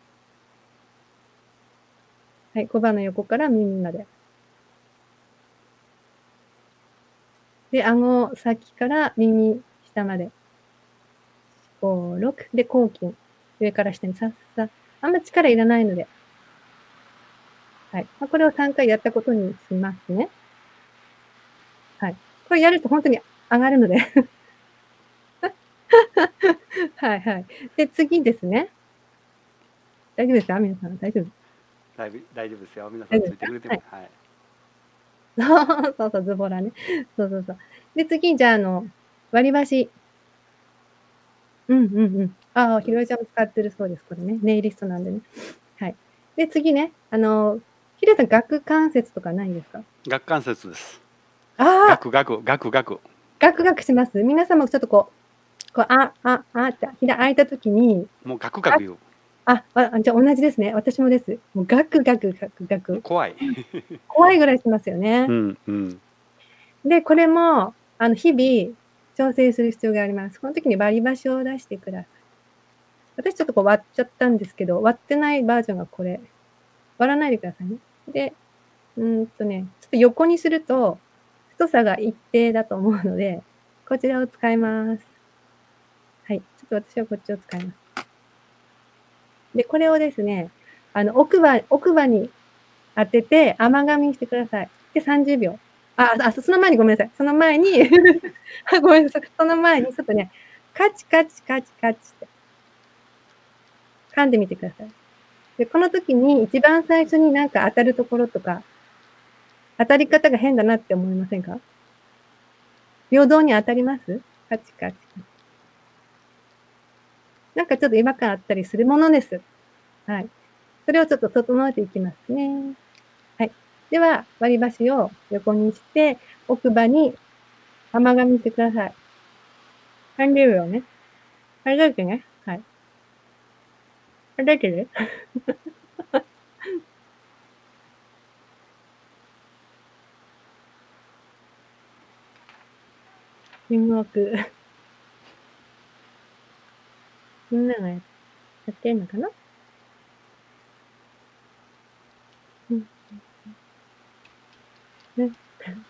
はい、小鼻横から耳まで。 で、顎先から耳下まで。ご、ろく。で、後筋。上から下にさっさ。あんま力いらないので。はい。ま、これをさんかいやったことにしますね。はい。これやるとほんとに上がるので。はいはい。で、次ですね。大丈夫ですか？皆さん、大丈夫？ だいぶ大丈夫ですよ。皆さんついて大丈夫ですか？はい。 くれてます。はい。 そうそう、ズボラね。そうそうそう。で、次、じゃあ、あの、割り箸。うんうんうん。ああ、 うん。 ひろえちゃんも使ってるそうです、これね。ネイリストなんでね。はい。で、次ね、あの、ヒデさん、顎関節とかないんですか？ 顎関節です。 ああ！ ガクガク、ガクガク。 ガクガクします？皆さんもちょっとこう、こう、あああって、ひだ開いた時に、 もうガクガク言う。 あ、あ、じゃ、同じですね。私もです。もうガクガクガクガク。 怖い。 怖いぐらいしますようね。 んうん。 で、これも、あの、日々調整する必要があります。この時に割り箸を出してください。私ちょっとこう割っちゃったんですけど、割ってないバージョンがこれ。割らないでくださいね。で、うんとね、ちょっと横にすると、太さが一定だと思うので、こちらを使います。はい、ちょっと私はこっちを使います。で、これをですね、あの、奥歯奥歯に当てて甘噛みしてください。で、さんじゅうびょう。ああ、その前にごめんなさい。その前に、あ、ごめんなさい。その前にちょっとね、カチカチカチカチって噛んでみてください。で、この時に一番最初になんか当たるところとか、当たり方が変だなって思いませんか？平等に当たります？カチカチ。なんかちょっと違和感あったりするものです。はい。それをちょっと整えていきますね。はい。では、割り箸を横にして、奥歯に甘噛みしてください。さんじゅうびょうね。考えてね。はい。考えてる？沈黙。みんながやってんのかな？うん。うんうん。ね。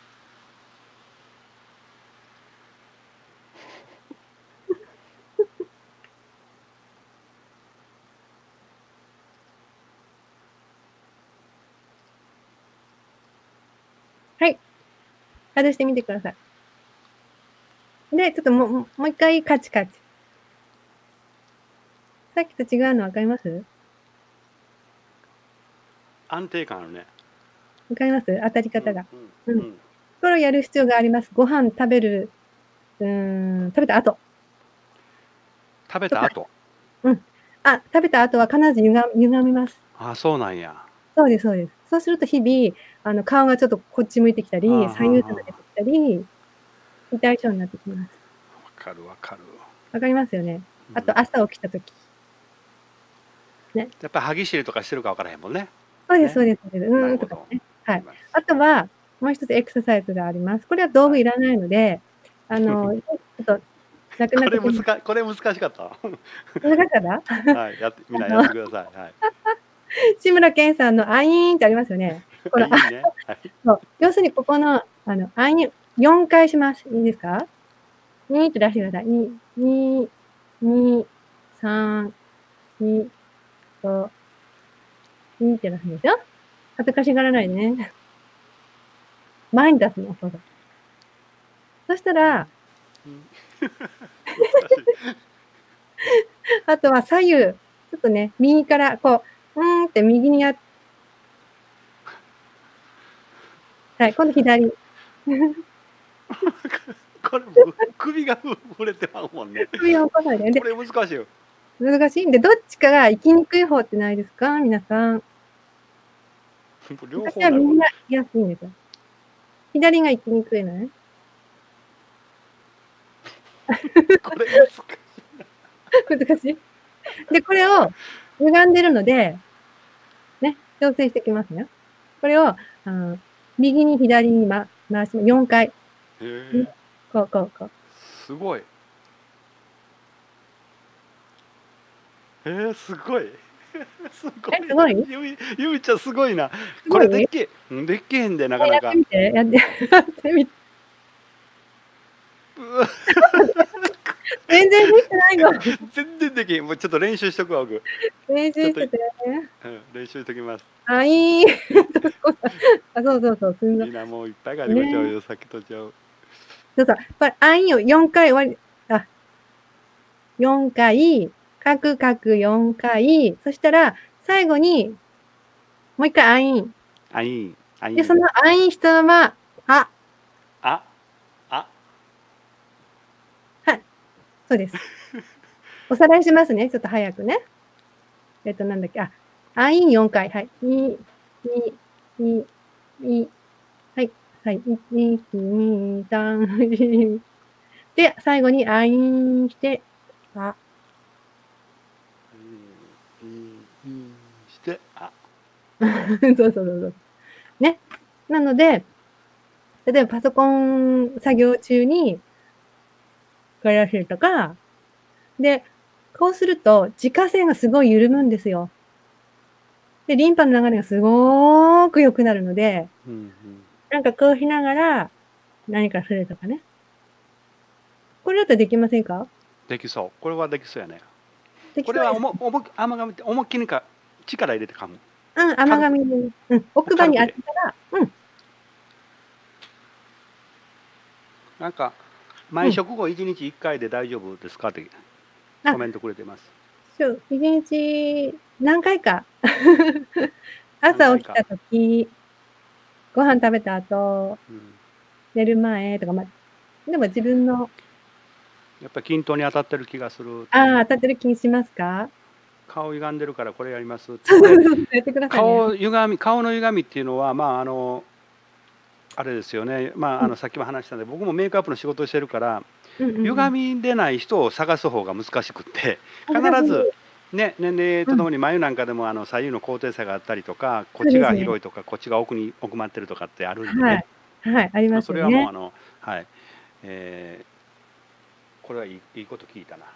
はい。外してみてください。で、ちょっともももう一回カチカチ。さっきと違うの分かります？ 安定感あるね。 分かります？当たりうん方が。うん。 うんうん。 これをやる必要があります。ご飯食べる、うーん、食べた後。とか食べた後。 うん。あ、食べた後は必ずゆが歪みます。 あ、そうなんや。 そうですそうです。そうすると日々、あの、顔がちょっとこっち向いてきたり、 はあは左右差が出てあはあ。 きたり、痛い症になってきます。 わかるわかる。 分かりますよね。 うん。 あと朝起きた時。ね。 やっぱ歯ぎしりとかしてるか分からへんもんね。 そうですそうね。 ですそうです。うーんとかなるほど。 ね。はい。 あります。 あとは、もう一つエクササイズがあります。これは道はい。 具いらないので、あの、ちょっと楽なこれむ時にずかこれ難しかった。 難かった？ はい、やってみんなあのやってください。はい。 志村けんさんのアイーンってありますよね。こあ、 の、あ、 いいね。はい。 そう、要するにここの、あの、アイーンよんかいします。いいですか？にって出してください。に、に、に、さん、に、ご、にって出すんですよ。恥ずかしがらないでね。前に出すの、そうそう。そしたらうん。難しい。 あとは左右、ちょっとね、右からこう、うーんって右にやはい、今度左。 これもう首がふ触れてまうもんね。 首を起こさないで。でこれ難しいよ。 難しいんで、どっちかが行きにくい方ってないですか？皆さん。 両私方なるもん。 は右が行きやすいんですよ。左が行きにくいのね。 これ難しいな。 難しい？で、これを歪んでるので、ね、調整してきますよ。これを、あの、右に左にま回しよんかい。 へうん、 え。 こうこうこう。 すごい。ええ、すごい。すごえ、 い。 すごい？ ゆみゆみちゃんすごいな。 すごい？ これでっけうん、でっけへんで、なかえ、やなか。 ってみて、やってやってみうわ全然できてないの。 全然できん。もうちょっと練習しとくわ僕。 練ちょっと、 習してて。 うん、練習しときます。 あ、いい。あ、そうそうそう、すんごいいな、もういっぱい書いてこちゃうね。 よ、さっきとちゃう。 そうそう、これ、あいをよんかい終わり、あ、よんかい、書く書くよんかい、そしたら、最後に、もう一回あいん。 あいん、あいで、そん。 のあいんしたまま、あ。 あ、あ。 はい、そうです。おさらいしますね、ちょっと早くね。えっと、なんだっけ、あ、あいんよんかい、はい。い、い、い、い、はい、はい、いち、に、さん、よん。で、最後にあいんして、あ。 うん、うん、うん、して、あ。 そうそうそうそう。ね。なので、例えばパソコン作業中にこれをするとか、で、こうすると耳下腺がすごい緩むんですよ。で、リンパの流れがすごく良くなるので、 うんうん。 なんかこうしながら、何かするとかね。これだったらできませんか？ できそう。これはできそうやね。 できこれはおそうですね。 もおも甘噛みって思いっきりか力入れて噛む。 うん、甘軽く。 噛みで、うん、奥歯に当て軽くで。 たら、うん。 なんかうん。 毎食後いちにちいっかいで大丈夫ですかってコあ、 メントくれてます。 しょいちにち何回か。 何回か。 朝起きた時、ご飯食べた後、 うん。 寝る前とか、ま、でも自分のやっぱり均等に当たってる気がするって。 ああ、当たってる気しますか？ 顔歪んでるからこれやりますって。 そうそで、 うそう、やってくださいね。 顔歪み顔の歪みっていうのはまああのあれですよね。まあうん。 あのさっきも話したんで、僕もメイクアップの仕事をしてるから、 うんうんうん。 歪みでない人を探す方が難しくって、必難しずい。 ね、年齢うん。 とともに眉なんかでもあの左右の高低差があったりとか、こっちそうですね。 が広いとか、こっちが奥に奥まってるとかってあるんでね。 はい。はい、ありま、それはもうますよね。 あのはい、ええ、これはいいいいこと聞いたな。はい。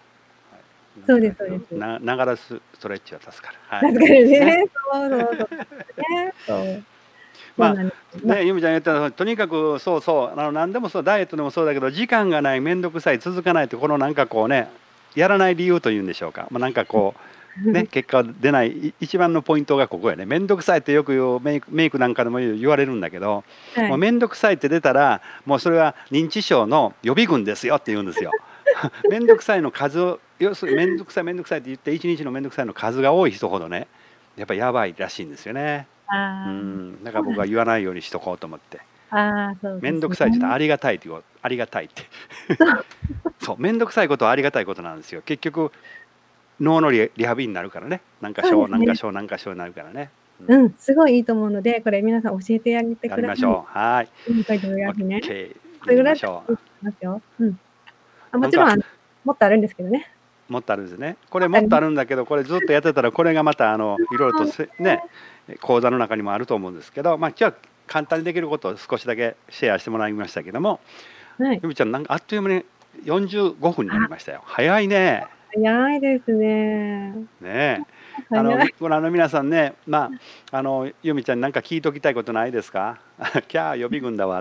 なんそうでて書いてる？ すそうです。 なながらストレッチは助かる。はい、 助かいいですね。 るね。そうそうそう。ね、そう。そうまあ、 なんです。まね、由美ちゃん言ったようにとにかくそうそう、あの何でもそう、ダイエットでもそうだけど、時間がない、めんどくさい、続かないって、このなんかこうね、やらない理由というんでしょうか。ま、なんかこう、ね、結果出ない、い一番のポイントがここやね。めんどくさいってよく言うメイクメイクなんかでも言われるんだけど、もうはい。 めんどくさいって出たら、もうそれは認知症の予備軍ですよって言うんですよ。めんどくさいの数を、要するにめんどくさいめんどくさいって言っていちにちのめんどくさいの数が多い人ほどね、やっぱやばいらしいんですよね。うああ、 ん、だから僕はそうなん言わないようにしとこうと思って。 ああ、そうめんどですね。 くさいって言ったらありがたいって言おう、ありがたいって。 そう。 そう、めんどくさいことはありがたいことなんですよ。結局脳のリリハビリになるからね。何かそうですね。 しょう何かしょう何かしょうになるからね。うん。 うん、すごいいいと思うので、これ皆さん教えてあげてください。 やりましょう。はい。 うん、書いてくオッださいね。 ケー、やりそれぐらいましょう。 だったらいいと思いますよ。うん。あ、もなんかちろんあの、もっとあるんですけどね。 もっとあるんですね。これもっとあもっとあります。 るんだけど、これずっとやってたらこれがまたあのいろいろとそうせね、 ね。 講座の中にもあると思うんですけど、ま、今日は簡単にできることを少しだけシェアしてもらいましたけども、 はい。 由美ちゃんなんかあっという間によんじゅうごふんになりあ。 ましたよ。早いね。 早いですね。 ね。あの、 早い。 ご覧の皆さんね、まあ、あの、由美ちゃんになんか聞いときたいことないですか？キャー予備軍だわって。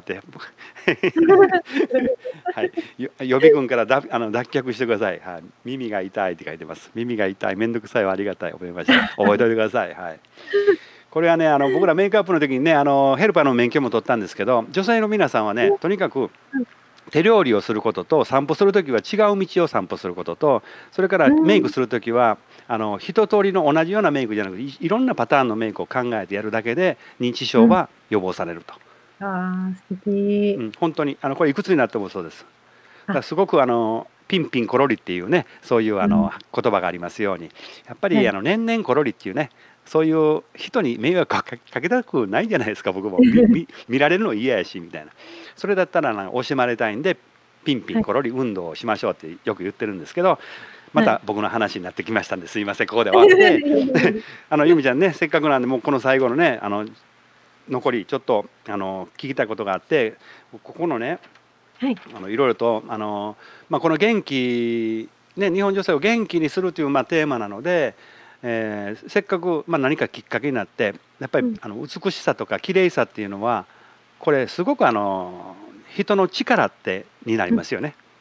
はい、よ予備軍からだあの脱却してください。はい。耳が痛いって書いてます。耳が痛い、めんどくさいはありがたい、覚えました。覚えといてください。はい。これはね、あの僕らメイクアップの時にね、あのヘルパーの免許も取ったんですけど、女性の皆さんはね、とにかくうん。 手料理をすることと、散歩する時は違う道を散歩することと、それからうん。 メイクする時はあの一通りの同じようなメイクじゃなくて、いいろんなパターンのメイクを考えてやるだけで、認知うん。 症は予防されると。 ああ、素敵。 うん、ほんとにあのこれいくつになってもそうです。だあ。 すごくあのピンピンコロリっていうね、そういううん。 あの言葉がありますように、やっぱはい。 りあの年々コロリっていうね、そういう人に迷惑かかかけたくないじゃないですか、僕も。みみ見られるの嫌やしみたいな。それだったらな惜しまれたいんで、ピンピはい。 ンコロリ運動をしましょうってよく言ってるんですけど、まはい。 た僕の話になってきましたんで、すいません、ここで終わって、あの由美ちゃんね、せっかくなんでもうこの最後のね、あの残りちょっとあの聞きたいことがあって、ここのね、 はい。 あのいろいろとあのま、この元気ね、日本女性を元気にするというまテーマなので、ええ、せっかくま何かきっかけになって、やっぱりうん。 あの美しさとか綺麗さっていうのは、これすごくあの人の力ってになりうん。 ますよね。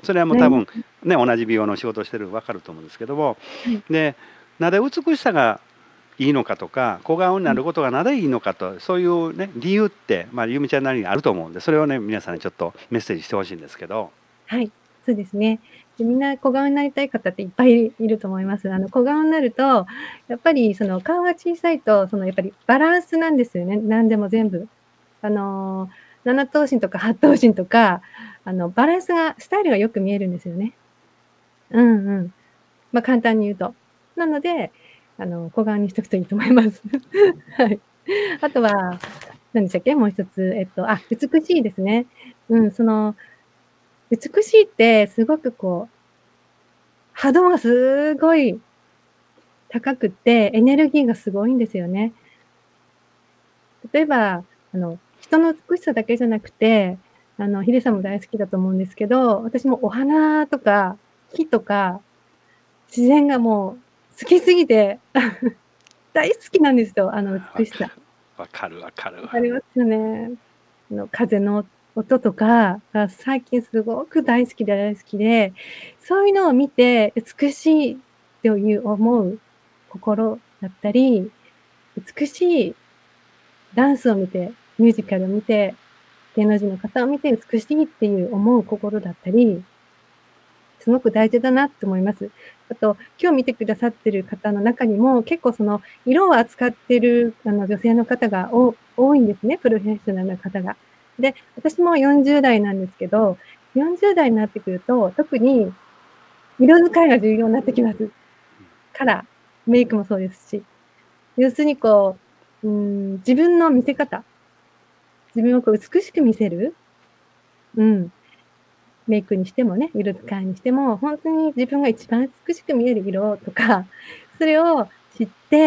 それはもうはい。 多分ね、同じ美容の仕事をしてる分かると思うんですけども、 はい。 で、なぜ美しさがいいのかとか、小顔にはい。 なることがなぜいいのかと、そういうね、理由って、まあ、ゆみちゃんなりにあると思うんで、それをね、皆さんにちょっとメッセージしてほしいんですけど。 はい、そうですね。で、みんな小顔になりたい方っていっぱいいると思います。あの、小顔になると、やっぱりその顔が小さいと、そのやっぱりバランスなんですよね、なんでも全部。あの、なな頭身とかはち頭身とか、あの、バランスがスタイルがよく見えるんですよね。うんうん。ま、簡単に言うと。なので、あの、小顔にしとくといいと思います。はい。あとは、何でしたっけ、もう一つ、えっと、あ、美しいですね。うん、その、美しいってすごくこう波動がすごい高くって、エネルギーがすごいんですよね。例えば、あの、人の美しさだけじゃなくて、あの、ヒデさんも大好きだと思うんですけど、私もお花とか木とか、自然がもう好きすぎて、大好きなんですよ、あのわか美しさ。 わかるわかるわ。 分かりますよね。あの、風の音とかが最近すごく大好きで大好きで、そういうのを見て美しいという思う心だったり、美しいダンスを見て、ミュージカルを見て、芸能人の方を見て美しいっていう思う心だったりすごく大事だなって思います。あと、今日見てくださってる方の中にも、結構その色を扱ってるあの女性の方がお多いんですね、プロフェッショナルな方が。で、私もよんじゅう代なんですけど、よんじゅう代になってくると、特に色使いが重要になってきます。カラー、メイクもそうですし。要するにこう、うーん、自分の見せ方自分をこう美しく見せるうん。メイクにしてもね、色使いにしても、ほんとに自分が一番美しく見える色とか、それを知って、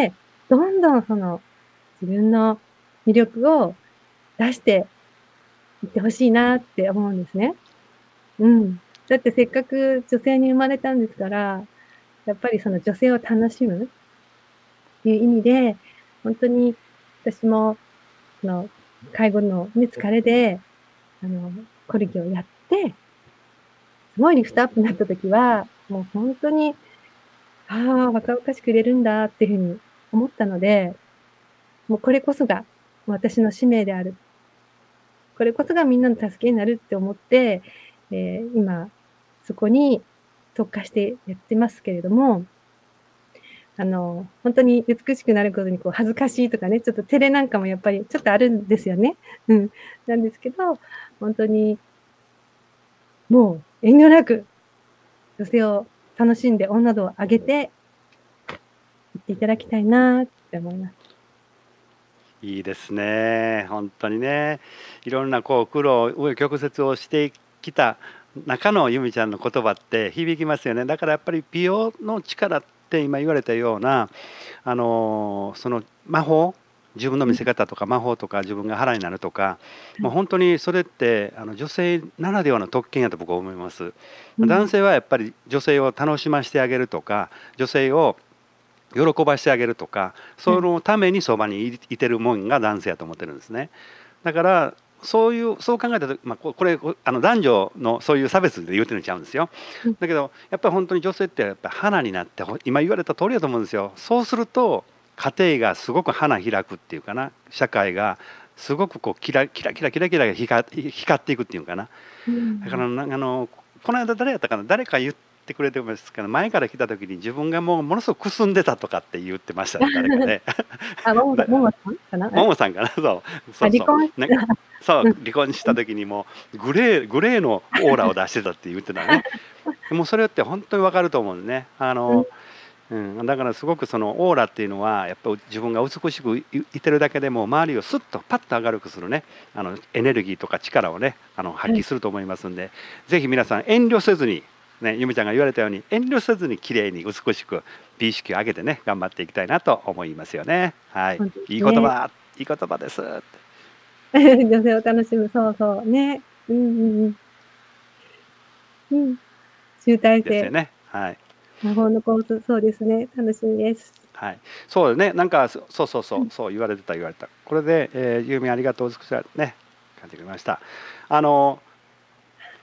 どんどんその、自分の魅力を出していって欲しいなって思うんですね。うん。だってせっかく女性に生まれたんですから、やっぱりその女性を楽しむっていう意味で、ほんとに私も、その、介護のね、疲れで、あの、コルギをやってすごいリフトアップなった時は、もうほんとに、ああ、若々しくいれるんだっていう風に思ったので、もうこれこそが私の使命である。これこそがみんなの助けになるって思って、ええ、今そこに特化してやってますけれどもあの、ほんとに美しくなることにこう恥ずかしいとかね、ちょっと照れなんかもやっぱりちょっとあるんですよね。うん。なんですけど、ほんとにもう遠慮なく、女性を楽しんで女度を上げていっていただきたいなって思います。 いいですね。ほんとにね。いろんなこう苦労、紆余曲折をしてきた中のゆみちゃんの言葉って響きますよね。だからやっぱり美容の力って今言われたような、あの、その魔法、自分のうん。 見せ方とか魔法とか自分が花になるとか、もうはい。 ほんとにそれってあの女性ならではの特権やと僕は思います。男うん。 性はやっぱり女性を楽しましてあげるとか、女性を喜ばしてあげるとか、そはい。 のためにそばにいいてるもんが男性やと思ってるんですね。だから、そういうそう考えたとま、ここれ、こあの男女のそういう差別で言うてるんちゃうんですよ。 うん。 だけど、やっぱりほんとに女性ってやっぱ花になって、ほ今言われた通りだと思うんですよ。そうすると、家庭がすごく花開くっていうかな、社会がすごくこうキラキラキラキラキラひかひ光っていくっていうんかな。 うーだからん。 なんあの、この間誰やったかな、誰か言ってくれてますけど、前から来た時に自分がもうものすごくくすんでたとかって言ってましたね、誰かね。 あ、ももだももさんかな？え？ ももさんかな、そう、 あ、 そうそ離婚う。なんかそう、 うん。 離婚した時にもうグレーグレーのオーラを出してたって言ってたね。もうそれってほんとに分かると思うんね。あうん。 の、うん、だからすごくそのオーラっていうのはやっぱ自分が美しくいいてるだけでも周りをすっとパッと明るくするね、あのエネルギーとか力をね、あのはい。 発揮すると思いますんで、ぜひ皆さん遠慮せずに、ね、ゆみちゃんが言われたように、遠慮せずに綺麗に美しく美意識を上げてね、頑張っていきたいなと思いますよね。はい。 ほんとでいいすね。 言葉いい言葉ですって。 女性を楽しむ、そうそう、ね。うんうんうん。うん。集大成。 ですよね、はい。 魔法のコース、そうですね、楽しみです。 はい。そうね、なんか、そそうそうそう、 うん。 そう言われてた言われた。これで、ええ、「ユーミンありがとう、美しさ」ね、感じてくれました。あの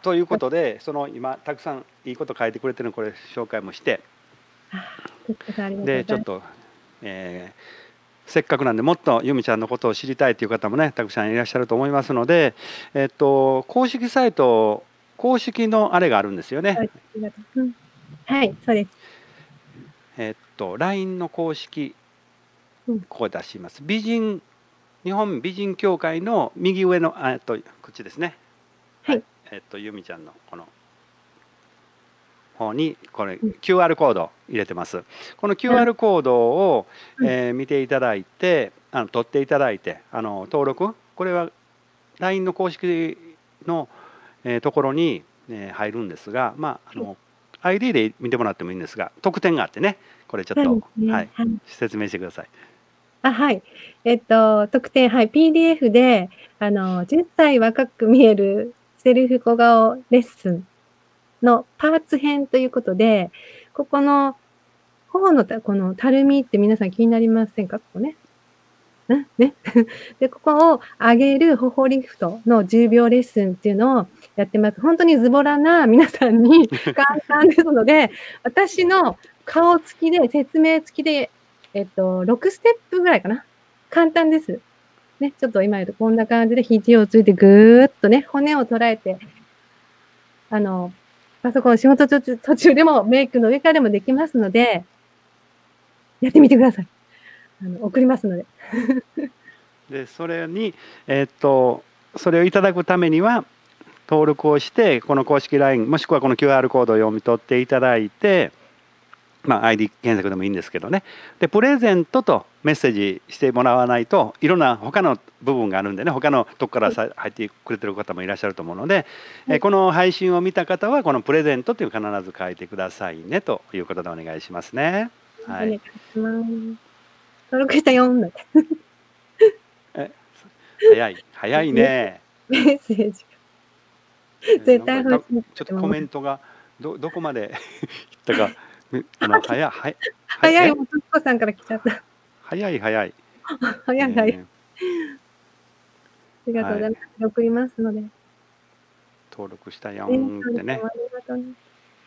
ということで、その今たくさんいいこと書いてくれてるのこれ紹介もして、 あ、とってもありがとうございます。 でちょっと、えーせっかくなんでもっと由美ちゃんのことを知りたいという方もねたくさんいらっしゃると思いますので、えっと公式サイト公式のあれがあるんですよね。 はい、ありがとう。うん。はい、そうです。 えっと ライン の公式うん。 ここ出します。美人日本美人協会の右上のあえっとこっちですね。はい。 はい。 えっと由美ちゃんのこの方にこれうん。 キューアール コード入れてます。このあ、 キューアール コードを、 うん。 えー見ていただいて、あの取っていただいて、あの登録、これは ライン の公式の、えーところに、えー入るんですが、まああはい。 の アイディー で見てもらってもいいんですが、特典があってね、これちょっそうでとすね。 はいはい。 説明してください。 あ、はい。えっと特典、はい、ピーディーエフ であのじゅっさい若く見えるセルフ小顔レッスンのパーツ編ということで、ここの頬のたこのたるみって皆さん気になりませんか？ここね。うん、ね。で、ここを上げる頬リフトのじゅうびょうレッスンっていうのをやってます。ほんとにズボラな皆さんに簡単ですので、私の顔つきで説明付きで、えっとろくステップぐらいかな。簡単です。ね、ちょっと今言うとこんな感じで肘をついてぐっとね、骨を捉えてあの、パソコン仕事ちょちゅ途中でもメイクの上からでもできますのでやってみてください。あの送りますので。 で、それにえっとそれをいただくためには登録をしてこの公式 ライン もしくはこの キューアール コードを読み取っていただいて、まあ アイディー 検索でもいいんですけどね。でプレゼントとメッセージしてもらわないといろんな他の部分があるんでね、他のとこからはい。 さ入ってくれてる方もいらっしゃると思うので、えはい。 この配信を見た方はこのプレゼントっていう必ず書いてくださいねということでお願いしますね。はい。 お願いします。登録したよんだって。 え、早い早いメね。 メッセージが。 え、 絶なんかた対欲しいっちょっとコて思う。 メントがどどこまでいったか、めあのはやははい早い、 え？ もうとしこさんから来ちゃった。 早い早い。 早い早い。 ええ。 ありがとうごはい。 ざいます。送りますので。 登録したよえんんってね。 さんいつもありがとね。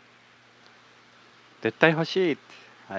絶対欲しい。はい。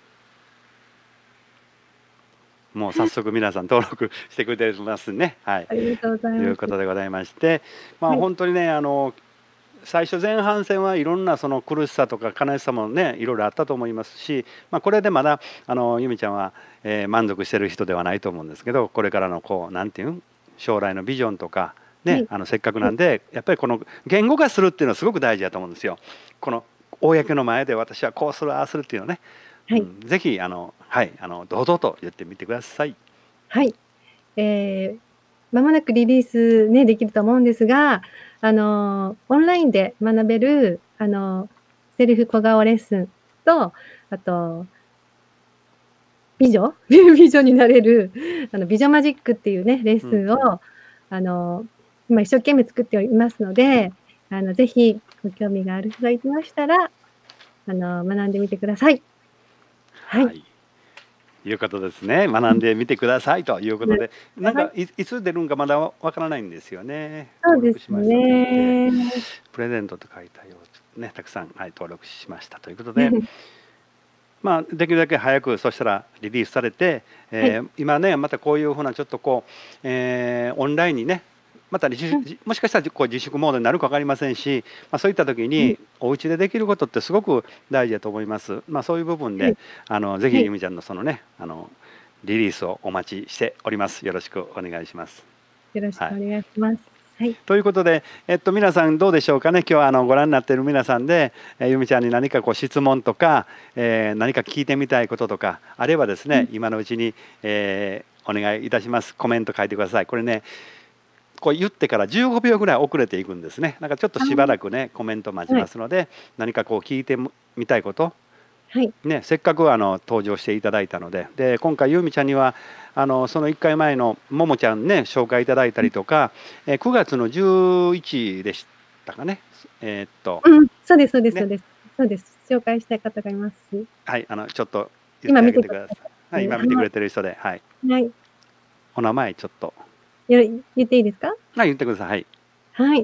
もう早速皆さん登録してくれてますね。はい。 ありがとうございというます。 ことでございまして、まあはい。 ほんとにね、あの最初前半戦はいろんなその苦しさとか悲しさもね、いろいろあったと思いますし、まあこれでまだあの由美ちゃんは、え、満足してる人ではないと思うんですけど、これからのこうなんていうん、将来のビジョンとかね、 はい。 あのせっかくはい。 なんで、やっぱりこの言語化するっていうのはすごく大事だと思うんですよ。この公の前で私はこうする、ああするっていうのね。 はい。 うん、ぜひあのはい、あの堂々と言ってみてください。 はい。ええ、間もなくリリースね、できると思うんですが、あのオンラインで学べるあのセルフ小顔レッスンと、あと美女美女になれるあの美女マジックっていうね、レッうんうん。 スンをあの今一生懸命作っておりますので、あのぜひご興味がある人がいましたら、あの学んでみてください。はい。 はい。いうことですね。学んでみてくださいということで、なんかいいつ出るんかまだわからないんですよね。 そうです登録しましたって言って、 ね。 プレゼントと書いたようね、たくさんはい登録しましたということで、まあできるだけ早くそしたらリリースされて、 はい。 え、今ね、またこういうふうなちょっとこう、え、オンラインにね、またりじゅうん。 じもしかしたらこう自粛モードになるか分かりませんし、ま、そういった時うん。 にお家でできることってすごく大事だと思います。ま、そういう部分ではい。 あのぜひはい。 由美ちゃんのそのね、あのリリースをお待ちしております。よろしくお願いします。 よろしはい。 くお願いします。はい。 ということで、えっと皆さんどうでしょうかね。今日はあのご覧になっている皆さんで、え、由美ちゃんに何かこう質問とか、え、何か聞いてみたいこととかあればですね、 うん。 今のうちに、え、お願いいたします。コメント書いてください。これね、こう言ってからじゅうごびょうぐらい遅れていくんですね。なんかちょっとあしばらくね、コメント待ちあ。はい。 ますので、何かこう聞いてみたいことはい。 ね、せっかくあの登場していただいたので、で今回由美ちゃんにはあのそのいっかいまえのももちゃんね、紹介いただいたうん。 りとか、え、くがつのじゅういちでしたかね。えっとうん、そうですそうですそね。 うです。そうです。紹介したい方がいます。 はい、あのちょっと言ってあ今見てくだげてください。はい、 さってます。 今見てくはい。 れてる人で、はい。 はい。 お名前ちょっと。 よい言っていいですか？ はい、言ってください。はい。 はい。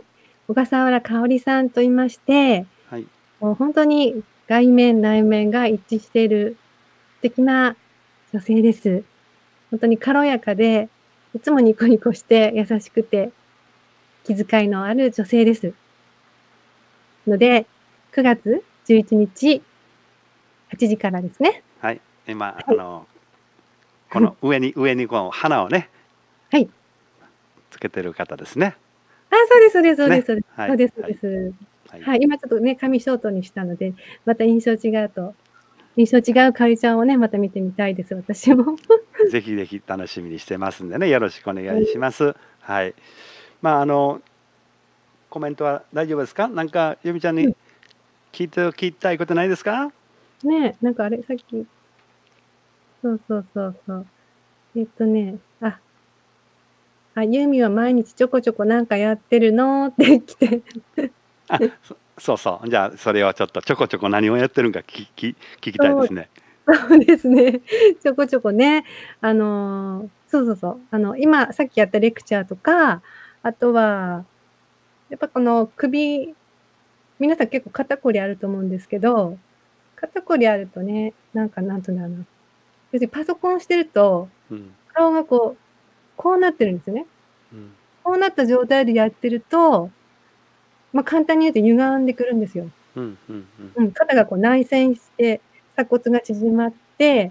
小笠原香織さんと言いまして、 はい。 もう本当に外面内面が一致している素敵な女性です。本当に軽やかで、いつもニコニコして優しくて、気遣いのある女性です。ので、くがつじゅういちにちはちじからですね。 はい。今、 はい。 あの、この上に上にこう花をね、 はい。 つけてる方ですね。 あ、そうですそうですそうですね。 そうです。 はい、 そうですそうはい。 です。 はい。 はい、今ちょっとね、髪ショートにしたので、また印象違うと印象違う香織ちゃんをね、また見てみたいです、私も。 ぜひぜひ楽しみにしてますんでね、よろしくお願いしうん。 ます。はい。まあ、あのコメントは大丈夫ですか？なんか由美ちゃんにうん。 聞いて聞きたいことないですか？ ね、なんかあれ、さっきそうそうそうそう。えっとね、ああ、ユーミンは毎日ちょこちょこなんかやってるのって来て。 あ、そそうそう。じゃあ、それをちょっとちょこちょこ何をやってるんかきき聞きたいでそう、 すね。 そうですね。ちょこちょこね、あの、そうそうそう、あの、今さっきやったレクチャーとか、あとは、やっぱこの首皆さん結構肩こりあると思うんですけど、肩こりあるとね、なんかなんとなの、別にパソコンしてると、 うん。 顔がこう、こうなってるんですよね。 うん。 こうなった状態でやってると、ま、簡単に言うと歪んでくるんですよ。 うんうんうん。 うん、肩がこう内旋して、鎖骨が縮まって、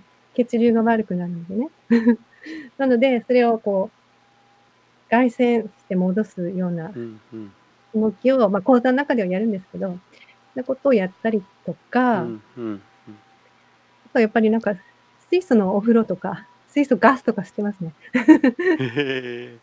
血流が悪くなるんでね。なので、それをこう外旋して戻すようなうんうん。 動きを、ま、講座ん中ではやるんですけど、なことをやったりとかうんうんうん。 あとやっぱりなんか、水素のお風呂とか、水素ガスとか吸ってますね。 へへ。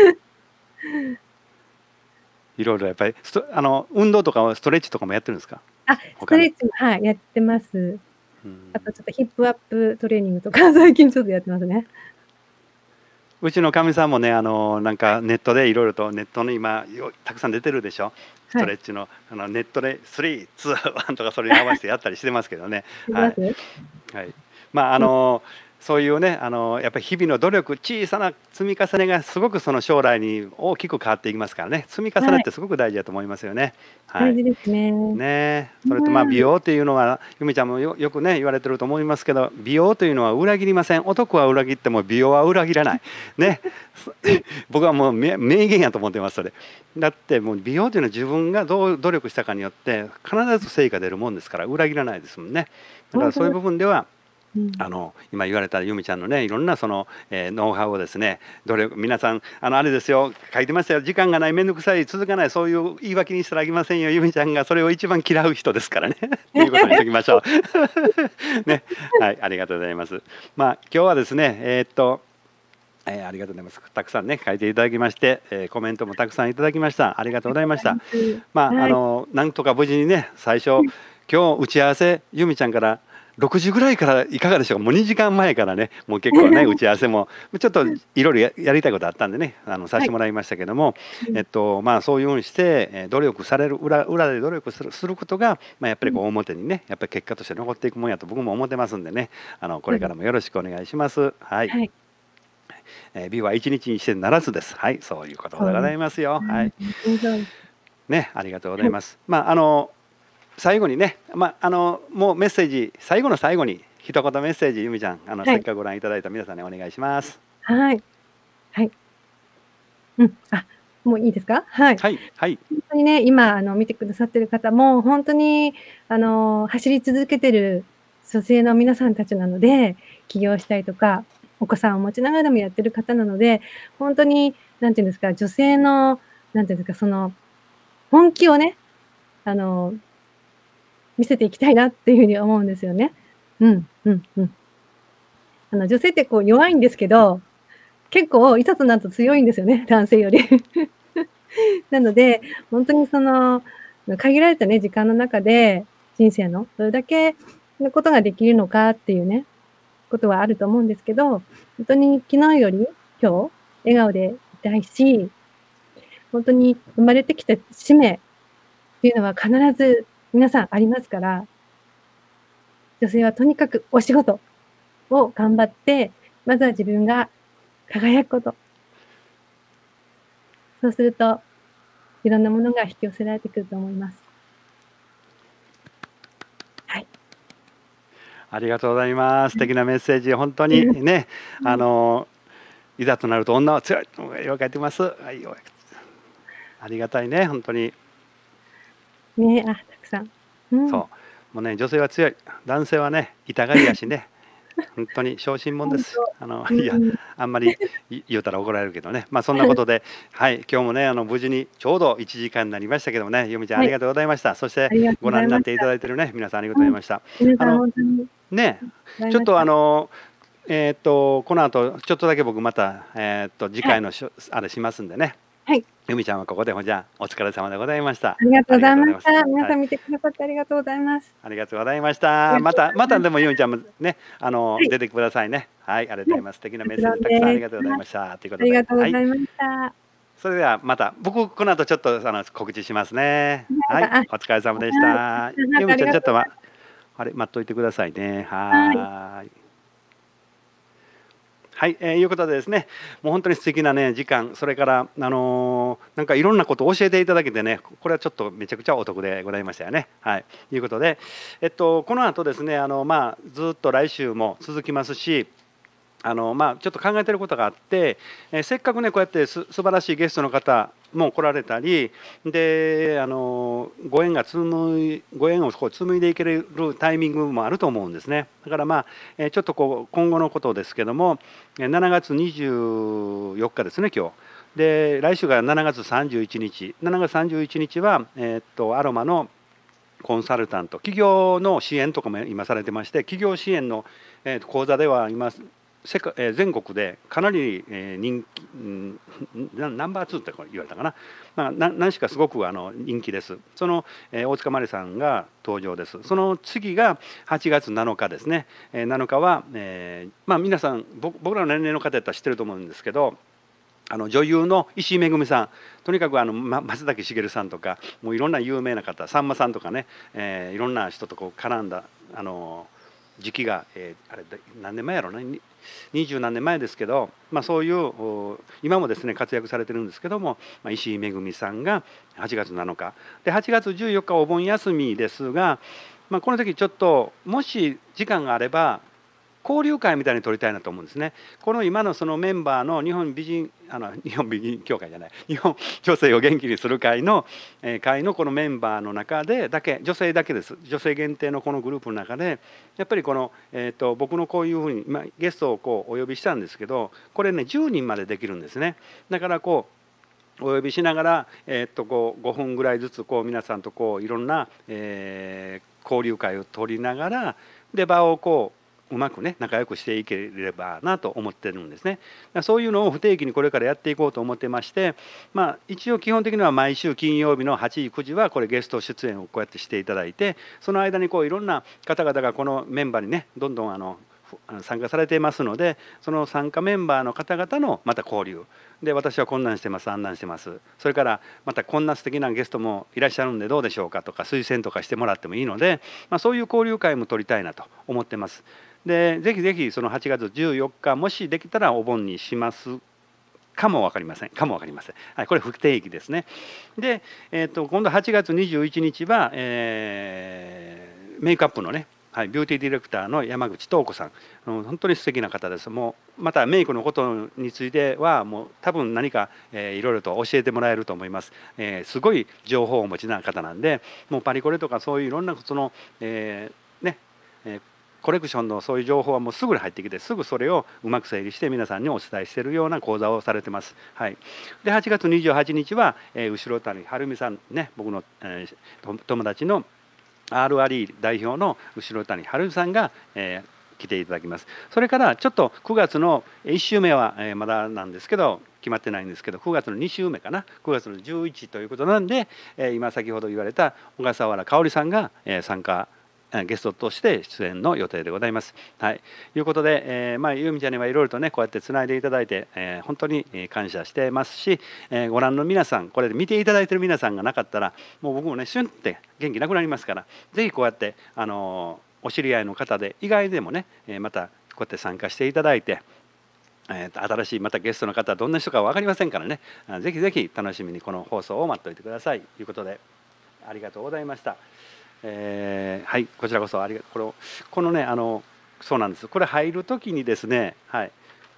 いろいろやっぱり、ストあの、運動とかはストレッチとかもやってるんですか？ あ、スト他に。 レッチも、はい、やってます。 うん。 あとちょっとヒップアップトレーニングとか、最近ちょっとやってますね。 うちのかみさんもね、あの、なんはい。 かネットでいろいろとネットに今、よたくさん出てるでしょ。スはい。 トレッチの、あの、ネットでスリー、ツー、ワンとかそれに合わせてやったりしてますけどね。はい。 してます？ はい。まあ、あうん。 の、そういうね、あの、やっぱり日々の努力、小さな積み重ねがすごくその将来に大きく変わっていきますからね。積み重ねっはい。 てすごく大事だと思いますよね。はい。 大事ですね。 ね、 うそれと、ま、美ーん。 容っていうのは、ゆみちゃんもよよくね、言われてると思いますけど、美容というのは裏切りません。男は裏切っても美容は裏切らない。ね。そ僕はもうめ名言やと思ってます、それ。だってもう美容というのは自分がどう努力したかによって、必ず成果出るもんですから、裏切らないですもんね。だからそういうほんとで部分では、 うん。 あの、今言われたゆみちゃんのね、いろんなその、え、ノウハウをですね、努力皆さん、あの、あれですよ、書いてましたよ。時間がない、めんどくさい、続かない、そういう言い訳にしたらあきませんよ。ゆみちゃんがそれを一番嫌う人ですからね。ということにしときましょう。ね。はい、ありがとうございます。まあ、今日はですね、えっと、え、ありがとうございます。たくさんね、書いていただきまして、え、コメントもたくさんいただきました。ありがとうございました。まあ、あはい。 の、なんとか無事にね、最初、 うん。 今日打ち合わせ、ゆみちゃんからろくじぐらいからいかがでしょう？もうにじかんまえからね、もう結構ね、打ち合わせも、ちょっといろいろややりたいことあったんでね、あの、さしはい。 てもらいましたけども、 うん。 えっと、まあ、そういう風にして、え、努力される裏裏で努力するすることが、ま、やっぱうん。 りこう表にね、やっぱり結果として残っていくもんやと僕も思ってますんでね、あの、こそうです。 れからもよろしくお願いします。はい。 はい。 え、美はいちにちにしてならずです。はい、そういうことでごそうです。 ざいますよ。はい。 うん、ほんとにそうです。 ね、ありがとうござはい。 います。まあ、あの、最後にね、ま、あの、もうメッセージ、最後の最後に一言メッセージ、ゆみちゃん、あの、 はい。 せっかくご覧いただいた皆さんにお願いします。 はい。はい。うん、あ、もういいですか？はい。 はい、はい。 ほんとにね、今あの、見てくださってる方も、ほんとにあの、走り続けてる女性の皆さんたちなので、起業したりとか、お子さんを持ちながらもやってる方なので、ほんとに何て言うんですか、女性のなんて言うんですか、その、本気をね、あの見せていきたいなっていう風に思うんですよね。うん、うん、うん。あの、女性ってこう弱いんですけど、結構いざとなると強いんですよね、男性より。なので、ほんとにその、ま、限られたね、時間の中で、人生のどれだけのことができるのかっていうね、ことはあると思うんですけど、ほんとに昨日より今日、笑顔でいたいし、ほんとに生まれてきた使命っていうのは必ず皆さんありますから女性はとにかくお仕事を頑張って、まずは自分が輝くこと。そうするといろんなものが引き寄せられてくると思います。はい。 ありがとうございます。素はい。 敵なメッセージ、本当にね、あのいざとなると女は強いとよく書いてます。はい、ありがたいね、本当に。 ね、あ、たくさん。うん。 そう、もうね、女性は強い、男性はね、痛がりやしね、本当に小心者です。 ほんと、 あのういや、 ん。 あんまり言うたら怒られるけどね、まあそんなことで、はい、今日もね、あの無事にちょうどいちじかんになりましたけどもね、由美ちゃんあはい。 りがとうございました。そしてありがとうごご覧になっていたざいました。 だいているね、皆さんありがとうごうん。 ざいました。 皆さんあの本当にね、 ございちょっとあました。 のえっとこの後ちょっとだけ僕またえっと次はい。 回のしょあれしますんでね。 はい。 由美ちゃんはここでほじゃあお疲れ様でございました。 ありがとうございありがとうございます。 ました。皆はい。 さん見てくださってありがとうございます。 ありがとうございました。 ありがとうまたまございました。 たでも由美ちゃんもね、あのはい。 出てくださいね。はい、ありがとうごはい。 ざいます。素敵なもちろんメッセージたくさんありです。 がとうございはい。 ましたというこありがとで、はい。 とうございました。 それではまた、僕この後ちょっとあの告知しますね。はい、 あ、 お疲れ様でしはい。 た。 なんかあり由美ちゃんちょっとまがとうございあれ待っといてくださいね。 はい。 はい。はい、えー、いうことでですね、もう本当に素敵なね時間、それからあのー、なんかいろんなことを教えていただけてね、これはちょっとめちゃくちゃお得でございましたよね。はい、いうことで、えっとこの後ですね、あのまあずっと来週も続きますし。あのまあ、ちょっと考えてることがあって、えー、せっかくねこうやってす素晴らしいゲストの方も来られたりで、あのご縁が紡いご縁をこう紡いでいけるタイミングもあると思うんですね。だからまあ、えー、ちょっとこう今後のことですけども、えー、しちがつにじゅうよっかですね今日。で来週がしちがつさんじゅういちにちしちがつさんじゅういちにちは、えー、っとアロマのコンサルタント企業の支援とかも今されてまして、企業支援の、えー、講座では今世界、えー、全国でかなり、えー、人気、うん、ナンバーツーって言われたかな、まあ、な何しかすごくあの人気です。その、えー、大塚まりさんが登場です。その次がはちがつなのかですね、えー、なのかは、えーまあ、皆さん僕僕らの年齢の方やったら知ってると思うんですけど、あの女優の石井めぐみさん、とにかくあの、ま、松崎しげるさんとかもういろんな有名な方、さんまさんとかね、えー、いろんな人とこう絡んだあの時期が、えー、あれ何年前やろうね、にじゅう何年前ですけど、まあ、そういう今もですね活躍されてるんですけども、まあ、石井めぐみさんがはちがつなのかではちがつじゅうよっかお盆休みですが、まあ、この時ちょっともし時間があれば交流会みたいに取りたいなと思うんですね。この今のそのメンバーの日本美人あの日本美人協会じゃない日本女性を元気にする会の、えー、会のこのメンバーの中でだけ女性だけです。女性限定のこのグループの中でやっぱりこの、えー、と僕のこういうふうに、まあ、ゲストをこうお呼びしたんですけど、これねじゅうにんまでできるんですね。だからこうお呼びしながら、えー、っとこうごふんぐらいずつこう皆さんとこういろんな、えー交流会を取りながらで場をこううまくね仲良くしていければなと思ってるんですね。そういうのを不定期にこれからやっていこうと思ってまして、まあ一応基本的には毎週金曜日のはちじくじはこれゲスト出演をこうやってしていただいて、その間にこういろんな方々がこのメンバーにねどんどんあの参加されていますので、その参加メンバーの方々のまた交流で、私はこんなんしてますあんなんしてます、それからまたこんな素敵なゲストもいらっしゃるんでどうでしょうかとか推薦とかしてもらってもいいので、まあ、そういう交流会も取りたいなと思ってます。でぜひぜひそのはちがつじゅうよっかもしできたらお盆にしますかも分かりませんかも分かりません、はい、これ不定期ですね。で、えー、と今度はちがつにじゅういちにちは、えー、メイクアップのね、はい、ビューティーディレクターの山口東子さん、本当に素敵な方です。もうまたメイクのことについてはもう多分何か、えー、いろいろと教えてもらえると思います。えー、すごい情報をお持ちな方なんで、もうパリコレとかそういういろんなその、えー、ね、えーコレクションのそういう情報はもうすぐに入ってきてすぐそれをうまく整理して皆さんにお伝えしているような講座をされてます。はい、ではちがつにじゅうはちにちは、えー、後ろ谷晴美さんね、僕の、えー、友達の アールアールイー 代表の後ろ谷晴美さんが、えー、来ていただきます。それからちょっとくがつのいっ週目は、えー、まだなんですけど決まってないんですけどくがつのに週目かな、くがつのじゅういちということなんで、えー、今先ほど言われた小笠原香織さんが、えー、参加ゲストとして出演の予定でございます。はい、いうことで、えー、まあゆうみちゃんにはいろいろとねこうやってつないでいただいて、えー、本当に感謝してますし、えー、ご覧の皆さんこれで見ていただいている皆さんがなかったらもう僕もねシュンって元気なくなりますから、ぜひこうやってあのお知り合いの方で以外でもねまたこうやって参加していただいて。 えーと新しいまたゲストの方どんな人か分かりませんからね、あぜひぜひ楽しみにこの放送を待っておいてくださいということで、ありがとうございました。えーはい、こちらこそありがこれこのねあのそうなんです。これ入る時にですね、はい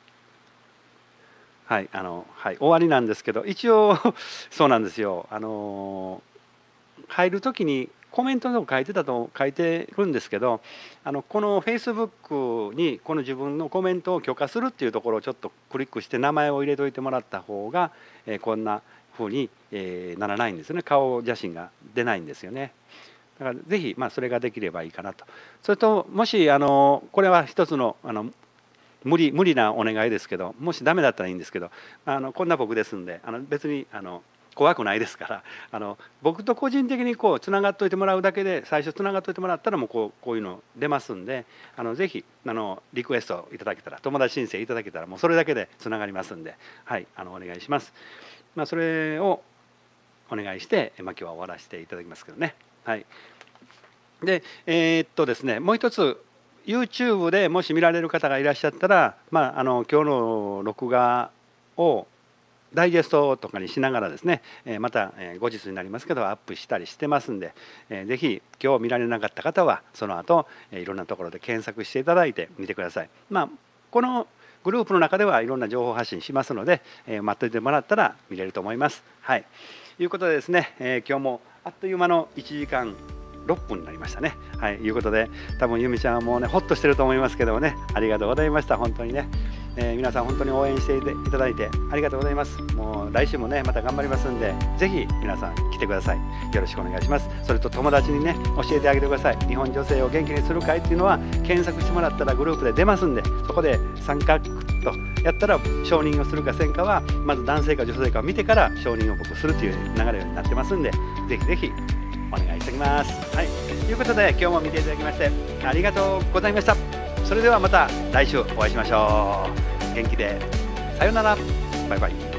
はいあのはい終わりなんですけど、一応そうなんですよ。あの入る時にコメントでも書いてたと書いてるんですけど、あのこのフェイスブックにこの自分のコメントを許可するっていうところをちょっとクリックして名前を入れといてもらった方が、えーこんな風に、えーならないんですよね。顔写真が出ないんですよね。だからぜひ、まあ、それができればいいかなと。それともしあのこれは一つのあの無理無理なお願いですけど、もしダメだったらいいんですけど、あのこんな僕ですんで、あの別にあの怖くないですから、あの僕と個人的にこうつながっといてもらうだけで、最初つながっといてもらったらもうこうこういうの出ますんで、あのぜひあのリクエストいただけたら、友達申請いただけたらもうそれだけでつながりますんで、はいあのお願いします。まあ、それをお願いして、まあ、今日は終わらせていただきますけどね。はい。で、えーっとですね、もう一つ YouTube でもし見られる方がいらっしゃったら、まあ、あの今日の録画をダイジェストとかにしながらですね、えーまた、えー後日になりますけどアップしたりしてますんで、えーぜひ今日見られなかった方はその後、えーいろんなところで検索していただいて見てください。まあ、このグループの中ではいろんな情報発信しますので、えー待っていてもらったら見れると思います。はい。ということでですね、えー今日もあっという間のいちじかんろっぷんになりましたね。はい、いうことで多分由美ちゃんはもうねホッとしてると思いますけどもね、ありがとうございました。本当にね、えー皆さん本当に応援していただいてありがとうございます。もう来週もねまた頑張りますんで、ぜひ皆さん来てください。よろしくお願いします。それと友達にね教えてあげてください。日本女性を元気にする会っていうのは検索してもらったらグループで出ますんで、そこで参加とやったら承認をするかせんかはまず男性か女性かを見てから承認を僕するという流れになってますんで、ぜひぜひお願いしておきます。はい、ということで今日も見ていただきましてありがとうございました。それではまた来週お会いしましょう。元気でさようなら。バイバイ。